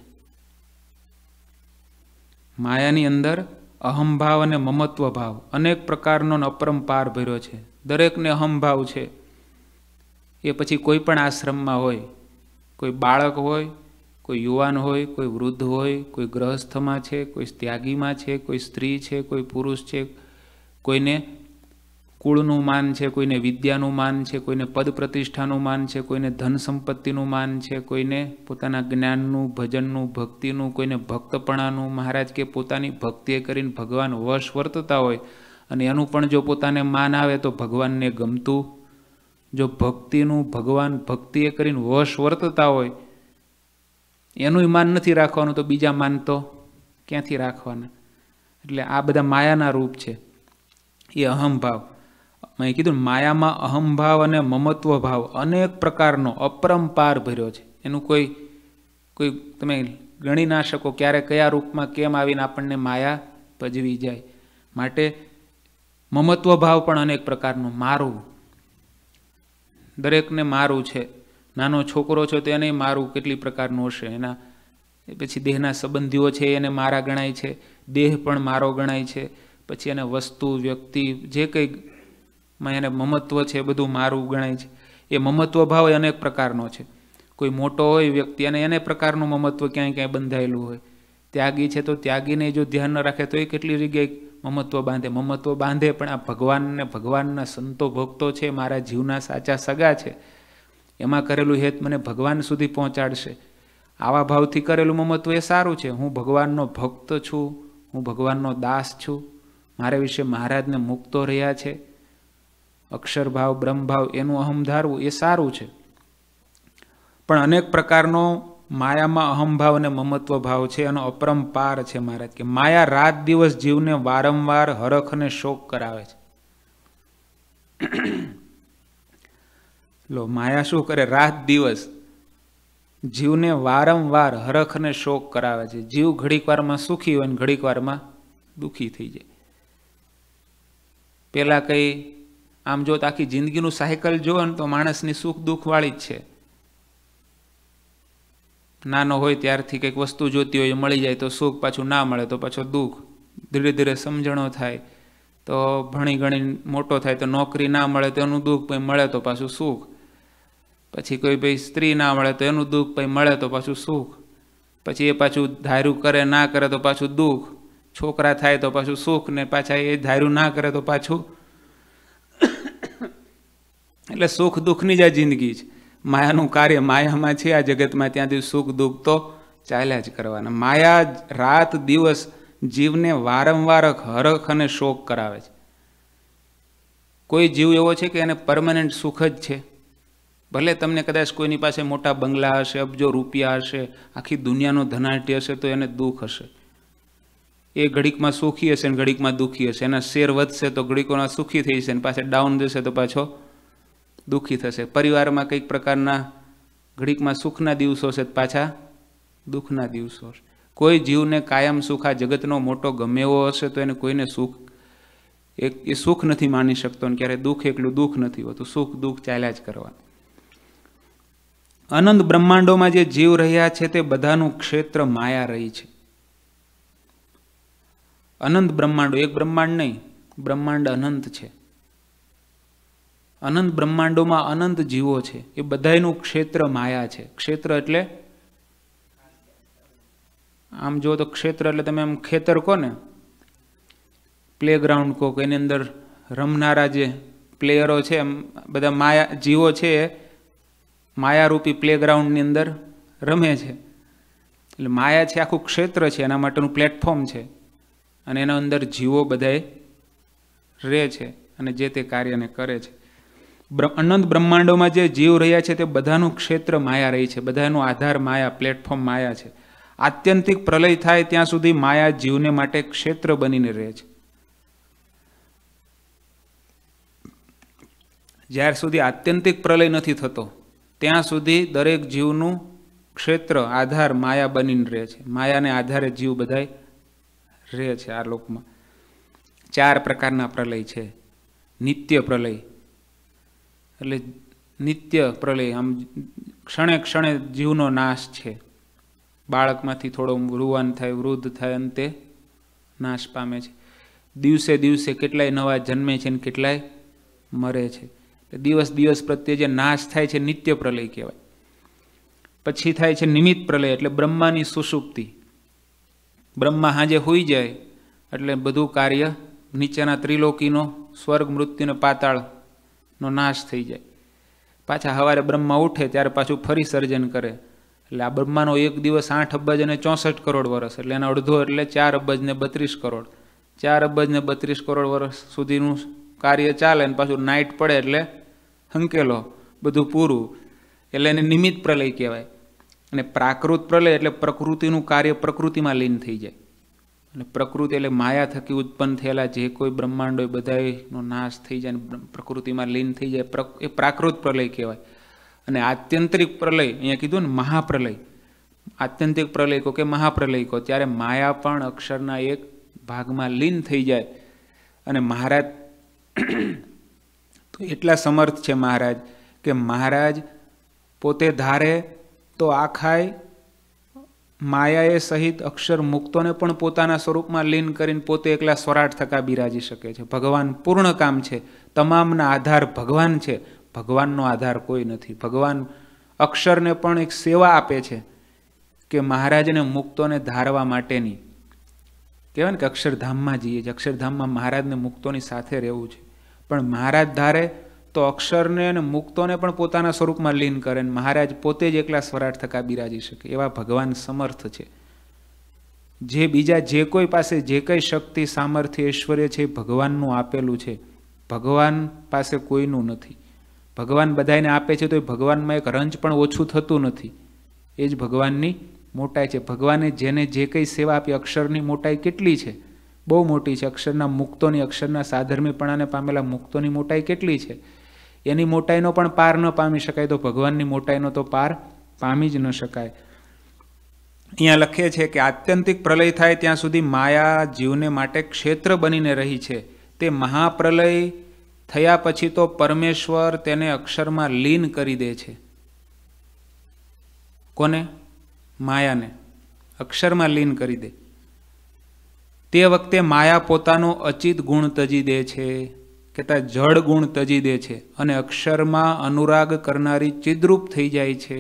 A: માયાની અંદર અહમભાવ અને મમત્વ ભાવ અનેક પ્રકારનો અપરંપાર ભર્યો છે. દરેકને અહમભાવ છે. એ પછી કોઈ પણ આશ્રમમાં હોય, કોઈ બાળક હોય, કોઈ યુવાન હોય, કોઈ વૃદ્ધ હોય, કોઈ ગ્રહસ્થમાં છે, કોઈ ત્યાગીમાં છે, કોઈ સ્ત્રી છે, કોઈ પુરુષ છે, કોઈને કુળનું માન છે, કોઈને વિદ્યાનું માન છે, કોઈને પદ પ્રતિષ્ઠાનું માન છે, કોઈને ધન સંપત્તિનું માન છે, કોઈને પોતાના જ્ઞાનનું, ભજનનું, ભક્તિનું, કોઈને ભક્તપણાનું. મહારાજ કે પોતાની ભક્તિએ કરીને ભગવાન વશ વર્તતા હોય અને એનું પણ જો પોતાને માન આવે તો ભગવાનને ગમતું. જો ભક્તિનું ભગવાન ભક્તિએ કરીને વશ વર્તતા હોય એનું માન નથી રાખવાનું તો બીજા માન તો ક્યાંથી રાખવાના. એટલે આ બધા માયાના રૂપ છે. એ અહમભાવ મેં કીધું, માયામાં અહમભાવ અને મમત્વ ભાવ અનેક પ્રકારનો અપરંપાર ભર્યો છે. એનું કોઈ કોઈ તમે ગણી ના શકો ક્યારે કયા રૂપમાં કેમ આવીને આપણને માયા ભજવી જાય. માટે મમત્વ ભાવ પણ અનેક પ્રકારનો. મારું, દરેકને મારું છે. નાનો છોકરો છો તો એને મારું કેટલી પ્રકારનું હશે. એના પછી દેહના સંબંધીઓ છે એને મારા ગણાય છે, દેહ પણ મારો ગણાય છે. પછી એને વસ્તુ, વ્યક્તિ, જે કંઈ એને મમત્વ છે બધું મારું ગણાય છે. એ મમત્વ ભાવ એ અનેક પ્રકારનો છે. કોઈ મોટો હોય વ્યક્તિ અને એને પ્રકારનું મમત્વ ક્યાંય ક્યાંય બંધાયેલું હોય. ત્યાગી છે તો ત્યાગીને જો ધ્યાન ન રાખે તો એ કેટલી જગ્યાએ મમત્વ બાંધે. મમત્વ બાંધે પણ આ ભગવાનને, ભગવાનના સંતો ભક્તો છે, મારા જીવના સાચા સગા છે, એમાં કરેલું હેત મને ભગવાન સુધી પહોંચાડશે. આવા ભાવથી કરેલું મમત્વ એ સારું છે. હું ભગવાનનો ભક્ત છું, હું ભગવાનનો દાસ છું, મારા વિશે મહારાજને મુક્તો રહ્યા છે, અક્ષરભાવ, બ્રહ્મભાવ, એનું અહમ ધારવું એ સારું છે. પણ અનેક પ્રકારનો માયામાં અહમભાવ અને મમત્વ ભાવ છે, એનો અપરંપાર છે. મહારાજ કે માયા રાત દિવસ જીવને વારંવાર હરખ અને શોક કરાવે છે. લો માયા શું કરે? રાત દિવસ જીવને વારંવાર હરખ અને શોક કરાવે છે. જીવ ઘડીક વારમાં સુખી હોય ને ઘડીક વારમાં દુઃખી થઈ જાય. પેલા કઈ આમ જો આખી જિંદગીનું સાયકલ જોવો ને તો માણસની સુખ દુઃખ વાળી જ છે. નાનો હોય ત્યારથી કંઈક વસ્તુ જોતી હોય મળી જાય તો સુખ, પાછું ના મળે તો પાછો દુઃખ. ધીરે ધીરે સમજણો થાય તો ભણી ગણી મોટો થાય તો નોકરી ના મળે તો એનું દુઃખ, પછી મળે તો પાછું સુખ. પછી કોઈ ભાઈ સ્ત્રી ના મળે તો એનું દુઃખ, પછી મળે તો પાછું સુખ. પછી એ પાછું ધાર્યું કરે ના કરે તો પાછું દુઃખ. છોકરા થાય તો પાછું સુખ, ને પાછા એ ધાર્યું ના કરે તો પાછું. એટલે સુખ દુઃખની જ આ જિંદગી છે. માયાનું કાર્ય માયામાં છે આ જગતમાં, ત્યાંથી સુખ દુઃખ તો ચાલ્યા જ કરવાના. માયા રાત દિવસ જીવને વારંવાર હરખ અને શોક કરાવે છે. કોઈ જીવ એવો છે કે એને પરમાનન્ટ સુખ જ છે? ભલે તમને કદાચ કોઈની પાસે મોટા બંગલા હશે, અબજો રૂપિયા હશે, આખી દુનિયાનો ધનાઢ્ય હશે, તો એને દુઃખ હશે. એ ઘડીકમાં સુખી હશે ને ઘડીકમાં દુઃખી હશે. એના શેર વધશે તો ઘડીકોના સુખી થઈ જશે, ને પાછા ડાઉન જશે તો પાછો દુઃખી થશે. પરિવારમાં કંઈક પ્રકારના ઘડીકમાં સુખના દિવસો છે, પાછા દુઃખના દિવસો હશે. કોઈ જીવને કાયમ સુખ આ જગતનો મોટો ગમે એવો હશે તો એને કોઈને સુખ એક એ સુખ નથી માની શકતો, ને ક્યારે દુઃખ એકલું દુઃખ નથી હોતું. સુખ દુઃખ ચાલ્યા જ કરવાનું. અનંત બ્રહ્માંડોમાં જે જીવ રહ્યા છે તે બધાનું ક્ષેત્ર માયા રહી છે. અનંત બ્રહ્માંડો, એક બ્રહ્માંડ નહીં, બ્રહ્માંડ અનંત છે. અનંત બ્રહ્માંડોમાં અનંત જીવો છે, એ બધાનું ક્ષેત્ર માયા છે. ક્ષેત્ર એટલે આમ જો તો ક્ષેત્ર એટલે તમે આમ ખેતર કહો ને, પ્લેગ્રાઉન્ડ કહો, એની અંદર રમનારા જે પ્લેયરો છે, એમ બધા માયા જીવો છે, માયારૂપી પ્લેગ્રાઉન્ડની અંદર રમે છે. એટલે માયા છે આખું ક્ષેત્ર છે, એના માટેનું પ્લેટફોર્મ છે, અને એના અંદર જીવો બધાએ રહે છે અને જે તે કાર્યને કરે છે. અનંત બ્રહ્માંડોમાં જે જીવ રહ્યા છે તે બધાનું ક્ષેત્ર માયા રહી છે, બધાનો આધાર માયા, પ્લેટફોર્મ માયા છે. આત્યંતિક પ્રલય થાય ત્યાં સુધી માયા જીવને માટે ક્ષેત્ર બનીને રહે છે. જ્યાર સુધી આત્યંતિક પ્રલય નથી થતો ત્યાં સુધી દરેક જીવનું ક્ષેત્ર આધાર માયા બનીને રહે છે. માયાને આધારે જીવ બધાય રહે છે આ લોકમાં. ચાર પ્રકારના પ્રલય છે. નિત્ય પ્રલય એટલે નિત્ય પ્રલય, આમ ક્ષણે ક્ષણે જીવનો નાશ છે. બાળકમાંથી થોડો યુવાન થાય, વૃદ્ધ થાય, અંતે નાશ પામે છે. દિવસે દિવસે કેટલાય નવા જન્મે છે ને કેટલાય મરે છે. દિવસ દિવસ પ્રત્યે જે નાશ થાય છે નિત્ય પ્રલય કહેવાય. પછી થાય છે નિમિત્ત પ્રલય, એટલે બ્રહ્માની સુષુપ્તિ. બ્રહ્મા હાજે હોઈ જાય એટલે બધું કાર્ય નીચેના ત્રિલોકીનો, સ્વર્ગ મૃત્યુ ને પાતાળનો નાશ થઈ જાય. પાછા સવારે બ્રહ્મા ઉઠે ત્યારે પાછું ફરી સર્જન કરે. એટલે આ બ્રહ્માનો એક દિવસ આઠ અબજ અને ચોસઠ કરોડ વર્ષ, એટલે એના અડધો એટલે ચાર અબજ ને બત્રીસ કરોડ ચાર અબજ ને બત્રીસ કરોડ વર્ષ સુધીનું કાર્ય ચાલે, ને પાછું નાઇટ પડે એટલે હંકેલો બધું પૂરું. એટલે એને નિમિત્ત પ્રલય કહેવાય. અને પ્રાકૃત પ્રલય એટલે પ્રકૃતિનું કાર્ય પ્રકૃતિમાં લીન થઈ જાય. અને પ્રકૃતિ એટલે માયા થકી ઉત્પન્ન થયેલા જે કોઈ બ્રહ્માંડો બધાનો નાશ થઈ જાય, પ્રકૃતિમાં લીન થઈ જાય, એ પ્રાકૃત પ્રલય કહેવાય. અને આત્યંતિક પ્રલય, અહીંયા કીધું ને મહાપ્રલય, આત્યંતિક પ્રલય કહો કે મહાપ્રલય કહો, ત્યારે માયા પણ અક્ષરના એક ભાગમાં લીન થઈ જાય. અને મહારાજ તો એટલા સમર્થ છે મહારાજ કે મહારાજ પોતે ધારે તો આખાય માયાએ સહિત અક્ષર મુક્તોને પણ પોતાના સ્વરૂપમાં લીન કરીને પોતે એકલા સ્વરાટ થકા બિરાજી શકે છે. ભગવાન પૂર્ણ કામ છે, તમામના આધાર ભગવાન છે, ભગવાનનો આધાર કોઈ નથી. ભગવાન અક્ષરને પણ એક સેવા આપે છે કે મહારાજને મુક્તોને ધારવા માટેની. કહેવાય ને કે અક્ષરધામમાં જઈએ છીએ, અક્ષરધામમાં મહારાજને મુક્તોની સાથે રહેવું છે. પણ મહારાજ ધારે તો અક્ષરને અને મુક્તોને પણ પોતાના સ્વરૂપમાં લીન કરે, મહારાજ પોતે જ એકલા સ્વરાટ થકા બિરાજી શકે. એવા ભગવાન સમર્થ છે. જે બીજા જે કોઈ પાસે જે કઈ શક્તિ, સામર્થ્ય, ઐશ્વર્ય છે ભગવાનનું આપેલું છે. ભગવાન પાસે કોઈનું નથી. ભગવાન બધાને આપે છે તો એ ભગવાનમાં એક રંજ પણ ઓછું થતું નથી. એ જ ભગવાનની મોટાઈ છે. ભગવાને જેને જે કંઈ સેવા આપી, અક્ષરની મોટાઈ કેટલી છે બહુ મોટી છે. અક્ષરના મુક્તોની, અક્ષરના સાધર્મીપણાને પામેલા મુક્તોની મોટાઈ કેટલી છે? એની મોટાઈનો પણ પાર ન પામી શકાય તો ભગવાનની મોટાઈનો તો પાર પામી જ ન શકાય. અહીંયા લખે છે કે આત્યંતિક પ્રલય થાય ત્યાં સુધી માયા જીવને માટે ક્ષેત્ર બનીને રહી છે. તે મહાપ્રલય થયા પછી તો પરમેશ્વર તેને અક્ષરમાં લીન કરી દે છે. કોને? માયાને અક્ષરમાં લીન કરી દે. તે વખતે માયા પોતાનો અચિત ગુણ તજી દે છે, કહેતા જડ ગુણ તજી દે છે અને અક્ષરમાં અનુરાગ કરનારી ચિદ્રૂપ થઈ જાય છે.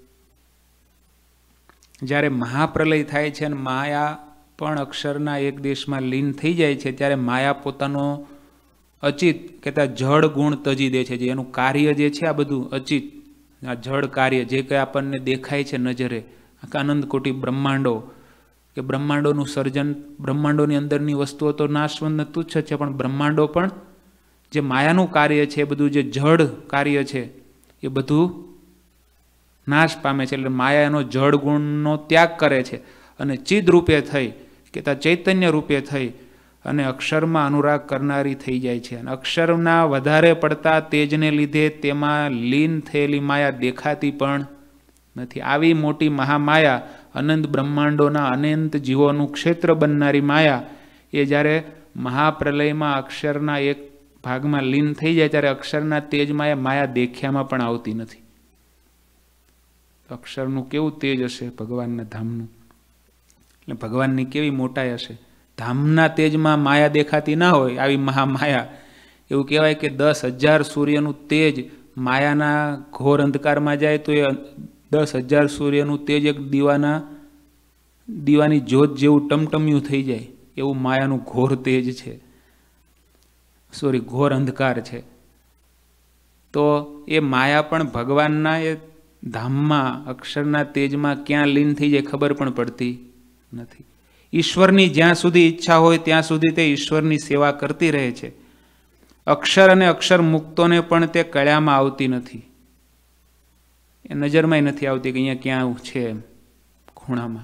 A: જ્યારે મહાપ્રલય થાય છે અને માયા પણ અક્ષરના એક દેશમાં લીન થઈ જાય છે ત્યારે માયા પોતાનો અચિત કહેતા જડ ગુણ તજી દે છે. જે એનું કાર્ય જે છે આ બધું અચિત, આ જડ કાર્ય જે કંઈ આપણને દેખાય છે નજરે, આનંદ કોટી બ્રહ્માંડો કે બ્રહ્માંડોનું સર્જન, બ્રહ્માંડોની અંદરની વસ્તુઓ તો નાશવંત તુચ્છ છે, પણ બ્રહ્માંડો પણ જે માયાનું કાર્ય છે, બધું જે જડ કાર્ય છે એ બધું નાશ પામે છે. એટલે માયા એનો જડ ગુણનો ત્યાગ કરે છે અને ચિદ રૂપે થઈ કે ચૈતન્ય રૂપે થઈ અને અક્ષરમાં અનુરાગ કરનારી થઈ જાય છે. અને અક્ષરના વધારે પડતા તેજને લીધે તેમાં લીન થયેલી માયા દેખાતી પણ નથી. આવી મોટી મહામાયા, અનંત બ્રહ્માંડોના અનંત જીવોનું ક્ષેત્ર બનનારી માયા એ જ્યારે મહાપ્રલયમાં અક્ષરના એક ભાગમાં લીન થઈ જાય ત્યારે અક્ષરના તેજમાં એ માયા દેખ્યામાં પણ આવતી નથી. અક્ષરનું કેવું તેજ હશે ભગવાનના ધામનું, એટલે ભગવાનની કેવી મોટાઈ હશે. ધામના તેજમાં માયા દેખાતી ના હોય આવી મહામાયા, એવું કહેવાય કે દસ હજાર સૂર્યનું તેજ માયાના ઘોર અંધકારમાં જાય તો એ દસ હજાર સૂર્યનું તેજ એક દીવાના દીવાની જ્યોત જેવું ટમટમ્યું થઈ જાય, એવું માયાનું ઘોર તેજ છે, સોરી ઘોર અંધકાર છે. તો એ માયા પણ ભગવાનના એ ધામમાં અક્ષરના તેજમાં ક્યાં લીન થઈ જાય ખબર પણ પડતી નથી. ઈશ્વરની જ્યાં સુધી ઈચ્છા હોય ત્યાં સુધી તે ઈશ્વરની સેવા કરતી રહે છે. અક્ષર અને અક્ષર મુક્તોને પણ તે કળ્યામાં આવતી નથી, એ નજરમાં નથી આવતી કે અહીંયા ક્યાં છે ખૂણામાં.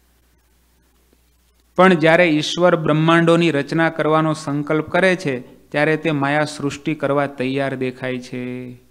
A: પણ જ્યારે ઈશ્વર બ્રહ્માંડોની રચના કરવાનો સંકલ્પ કરે છે ત્યારે તે માયા સૃષ્ટિ કરવા તૈયાર દેખાય છે.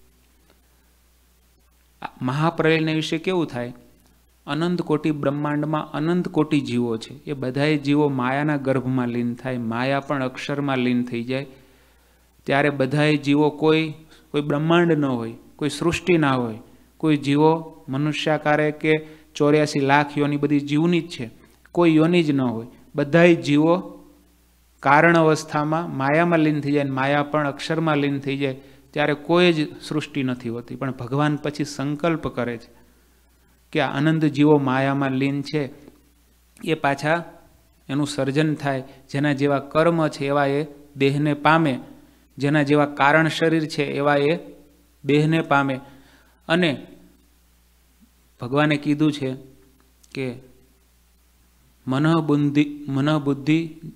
A: મહાપ્રલયના વિશે કેવું થાય? અનંત કોટી બ્રહ્માંડમાં અનંત કોટી જીવો છે, એ બધાય જીવો માયાના ગર્ભમાં લીન થાય, માયા પણ અક્ષરમાં લીન થઈ જાય. ત્યારે બધાય જીવો કોઈ કોઈ બ્રહ્માંડ ન હોય, કોઈ સૃષ્ટિ ના હોય, કોઈ જીવો મનુષ્યાકારે કે ચોર્યાસી લાખ યોની બધી જીવની જ છે, કોઈ યોની જ ન હોય. બધાય જીવો કારણ અવસ્થામાં માયામાં લીન થઈ જાય, માયા પણ અક્ષરમાં લીન થઈ જાય ત્યારે કોઈ જ સૃષ્ટિ નથી હોતી. પણ ભગવાન પછી સંકલ્પ કરે છે કે આ આનંદ જીવો માયામાં લીન છે એ પાછા એનું સર્જન થાય, જેના જેવા કર્મ છે એવા એ દેહને પામે, જેના જેવા કારણ શરીર છે એવા એ દેહને પામે. અને ભગવાને કીધું છે કે મન બુદ્ધિ મન બુદ્ધિ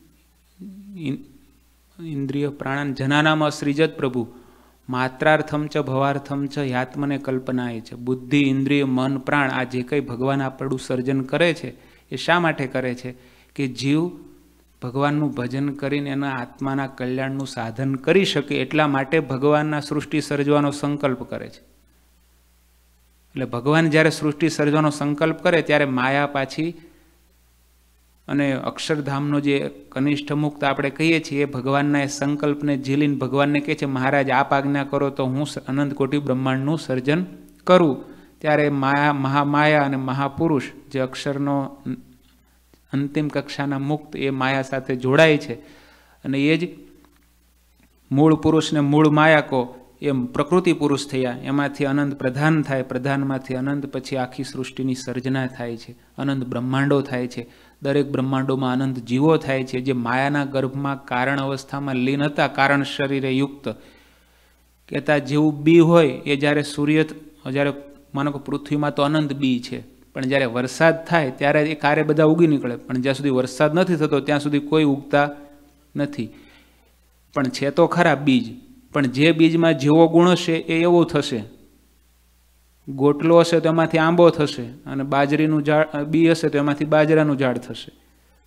A: ઇન્દ્રિય પ્રાણાન જનાનામ અસૃજત પ્રભુ માત્રાર્થમ ચ ભવાર્થમ ચ યાત્મને કલ્પનાય છે. બુદ્ધિ, ઇન્દ્રિય, મન, પ્રાણ આ જે કંઈ ભગવાન આપણું સર્જન કરે છે એ શા માટે કરે છે? કે જીવ ભગવાનનું ભજન કરીને એના આત્માના કલ્યાણનું સાધન કરી શકે એટલા માટે ભગવાનના સૃષ્ટિ સર્જવાનો સંકલ્પ કરે છે. એટલે ભગવાન જ્યારે સૃષ્ટિ સર્જવાનો સંકલ્પ કરે ત્યારે માયા પાછી અને અક્ષરધામનો જે કનિષ્ઠ મુક્ત આપણે કહીએ છીએ એ ભગવાનના એ સંકલ્પને ઝીલીને ભગવાનને કહે છે મહારાજ આપ આજ્ઞા કરો તો હું અનંત કોટી બ્રહ્માંડનું સર્જન કરું. ત્યારે માયા મહામાયા અને મહાપુરુષ જે અક્ષરનો અંતિમ કક્ષાના મુક્ત એ માયા સાથે જોડાય છે અને એ જ મૂળ પુરુષને મૂળ માયા કહો એમ પ્રકૃતિ પુરુષ થયા, એમાંથી અનંત પ્રધાન થાય, પ્રધાનમાંથી અનંત પછી આખી સૃષ્ટિની સર્જના થાય છે, અનંત બ્રહ્માંડો થાય છે, દરેક બ્રહ્માંડોમાં અનંત જીવો થાય છે જે માયાના ગર્ભમાં કારણ અવસ્થામાં લીન હતા, કારણ શરીરે યુક્ત. કહેતા જેવું બી હોય એ જ્યારે સૂર્ય, જ્યારે માનો કે પૃથ્વીમાં તો અનંત બી છે, પણ જ્યારે વરસાદ થાય ત્યારે એ કારે બધા ઉગી નીકળે, પણ જ્યાં સુધી વરસાદ નથી થતો ત્યાં સુધી કોઈ ઉગતા નથી. પણ છે તો ખરા બીજ, પણ જે બીજમાં જેવો ગુણ હશે એ એવું થશે. ગોટલો હશે તો એમાંથી આંબો થશે, અને બાજરીનું ઝાડ બી હશે તો એમાંથી બાજરાનું ઝાડ થશે.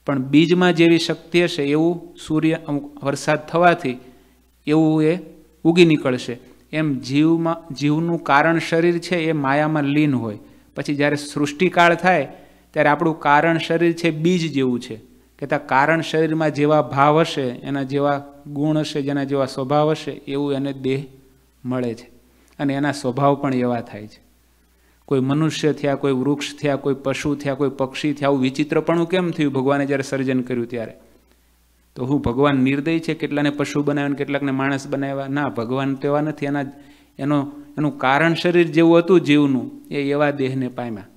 A: પણ બીજમાં જેવી શક્તિ હશે એવું સૂર્ય વરસાદ થવાથી એવું એ ઉગી નીકળશે. એમ જીવમાં જીવનું કારણ શરીર છે એ માયામાં લીન હોય. પછી જ્યારે સૃષ્ટિકાળ થાય ત્યારે આપણું કારણ શરીર છે બીજ જેવું છે કે ત્યાં કારણ શરીરમાં જેવા ભાવ હશે, એના જેવા ગુણ હશે, જેના જેવા સ્વભાવ હશે એવું એને દેહ મળે છે અને એના સ્વભાવ પણ એવા થાય છે. કોઈ મનુષ્ય થયા, કોઈ વૃક્ષ થયા, કોઈ પશુ થયા, કોઈ પક્ષી થયા. આવું વિચિત્રપણું કેમ થયું ભગવાને જ્યારે સર્જન કર્યું ત્યારે? તો હું ભગવાન નિર્દય છે? કેટલાને પશુ બનાવ્યા, કેટલાકને માણસ બનાવ્યા? ના, ભગવાન તો એવા નથી. એના એનો એનું કારણ શરીર જેવું હતું જીવનું એ એવા દેહને પામ્યા.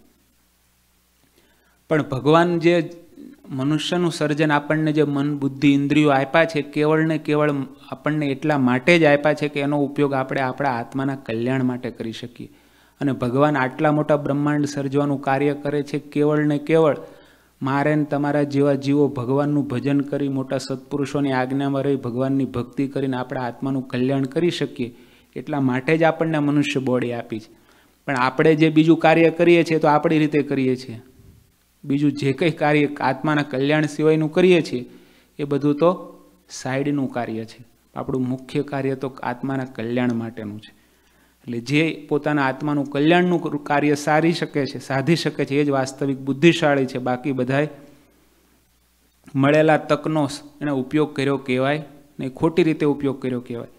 A: પણ ભગવાન જે મનુષ્યનું સર્જન આપણને જે મન બુદ્ધિ ઇન્દ્રિયો આપ્યા છે કેવળ ને કેવળ આપણને એટલા માટે જ આપ્યા છે કે એનો ઉપયોગ આપણે આપણા આત્માના કલ્યાણ માટે કરી શકીએ. અને ભગવાન આટલા મોટા બ્રહ્માંડ સર્જવાનું કાર્ય કરે છે કેવળ ને કેવળ મારે ને તમારા જેવા જીવો ભગવાનનું ભજન કરી, મોટા સત્પુરુષોની આજ્ઞામાં રહી, ભગવાનની ભક્તિ કરીને આપણા આત્માનું કલ્યાણ કરી શકીએ એટલા માટે જ આપણને મનુષ્ય બોડી આપી છે. પણ આપણે જે બીજું કાર્ય કરીએ છીએ તો આપણી રીતે કરીએ છીએ. બીજું જે કંઈ કાર્ય આત્માના કલ્યાણ સિવાયનું કરીએ છીએ એ બધું તો સાઈડનું કાર્ય છે. આપણું મુખ્ય કાર્ય તો આત્માના કલ્યાણ માટેનું છે. એટલે જે પોતાના આત્માનું કલ્યાણનું કાર્ય સારી શકે છે, સાધી શકે છે, એ જ વાસ્તવિક બુદ્ધિશાળી છે. બાકી બધાય મળેલા તકનો એને ઉપયોગ કર્યો કહેવાય નહીં, ખોટી રીતે ઉપયોગ કર્યો કહેવાય.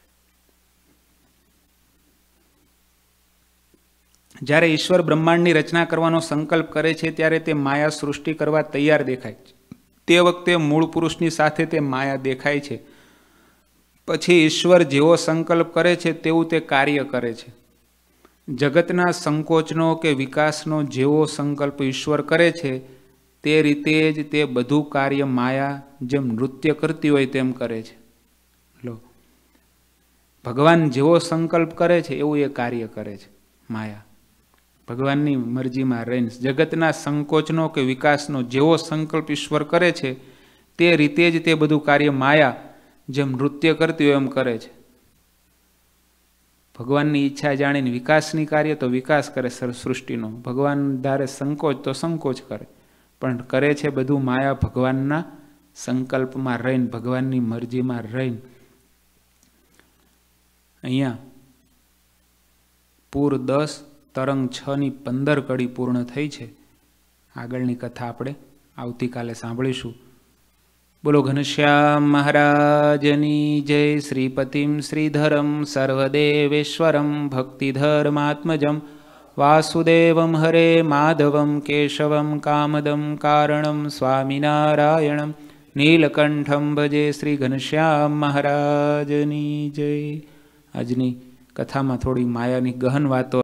A: જ્યારે ઈશ્વર બ્રહ્માંડની રચના કરવાનો સંકલ્પ કરે છે ત્યારે તે માયા સૃષ્ટિ કરવા તૈયાર દેખાય છે. તે વખતે મૂળ પુરુષની સાથે તે માયા દેખાય છે. પછી ઈશ્વર જેવો સંકલ્પ કરે છે તેવું તે કાર્ય કરે છે. જગતના સંકોચનો કે વિકાસનો જેવો સંકલ્પ ઈશ્વર કરે છે તે રીતે જ તે બધું કાર્ય માયા જેમ નૃત્ય કરતી હોય તેમ કરે છે. લો, ભગવાન જેવો સંકલ્પ કરે છે એવું એ કાર્ય કરે છે માયા. ભગવાનની મરજીમાં રહીને જગતના સંકોચનો કે વિકાસનો જેવો સંકલ્પ ઈશ્વર કરે છે તે રીતે જ તે બધું કાર્ય માયા જેમ નૃત્ય કરતી હોય એમ કરે છે. ભગવાનની ઈચ્છા જાણીને વિકાસની કાર્ય તો વિકાસ કરે સૃષ્ટિનો, ભગવાન ધારે સંકોચ તો સંકોચ કરે, પણ કરે છે બધું માયા ભગવાનના સંકલ્પમાં રહીને, ભગવાનની મરજીમાં રહીને. અહીંયા પૂર દસ તરંગ છ ની પંદર કડી પૂર્ણ થઈ છે. આગળની કથા આપણે આવતીકાલે સાંભળીશું. બોલો ઘનશ્યામ મહારાજની જય. શ્રીપતિમ શ્રીધરમ સર્વદેવેશ્વરમ ભક્તિધર્માત્મજમ વાસુદેવમ હરે માધવમ કેશવમ કામદમ કારણમ સ્વામિનારાયણમ નીલકંઠમ ભજે. શ્રી ઘનશ્યામ મહારાજની જય. આજની કથામાં થોડી માયાની ગહન વાતો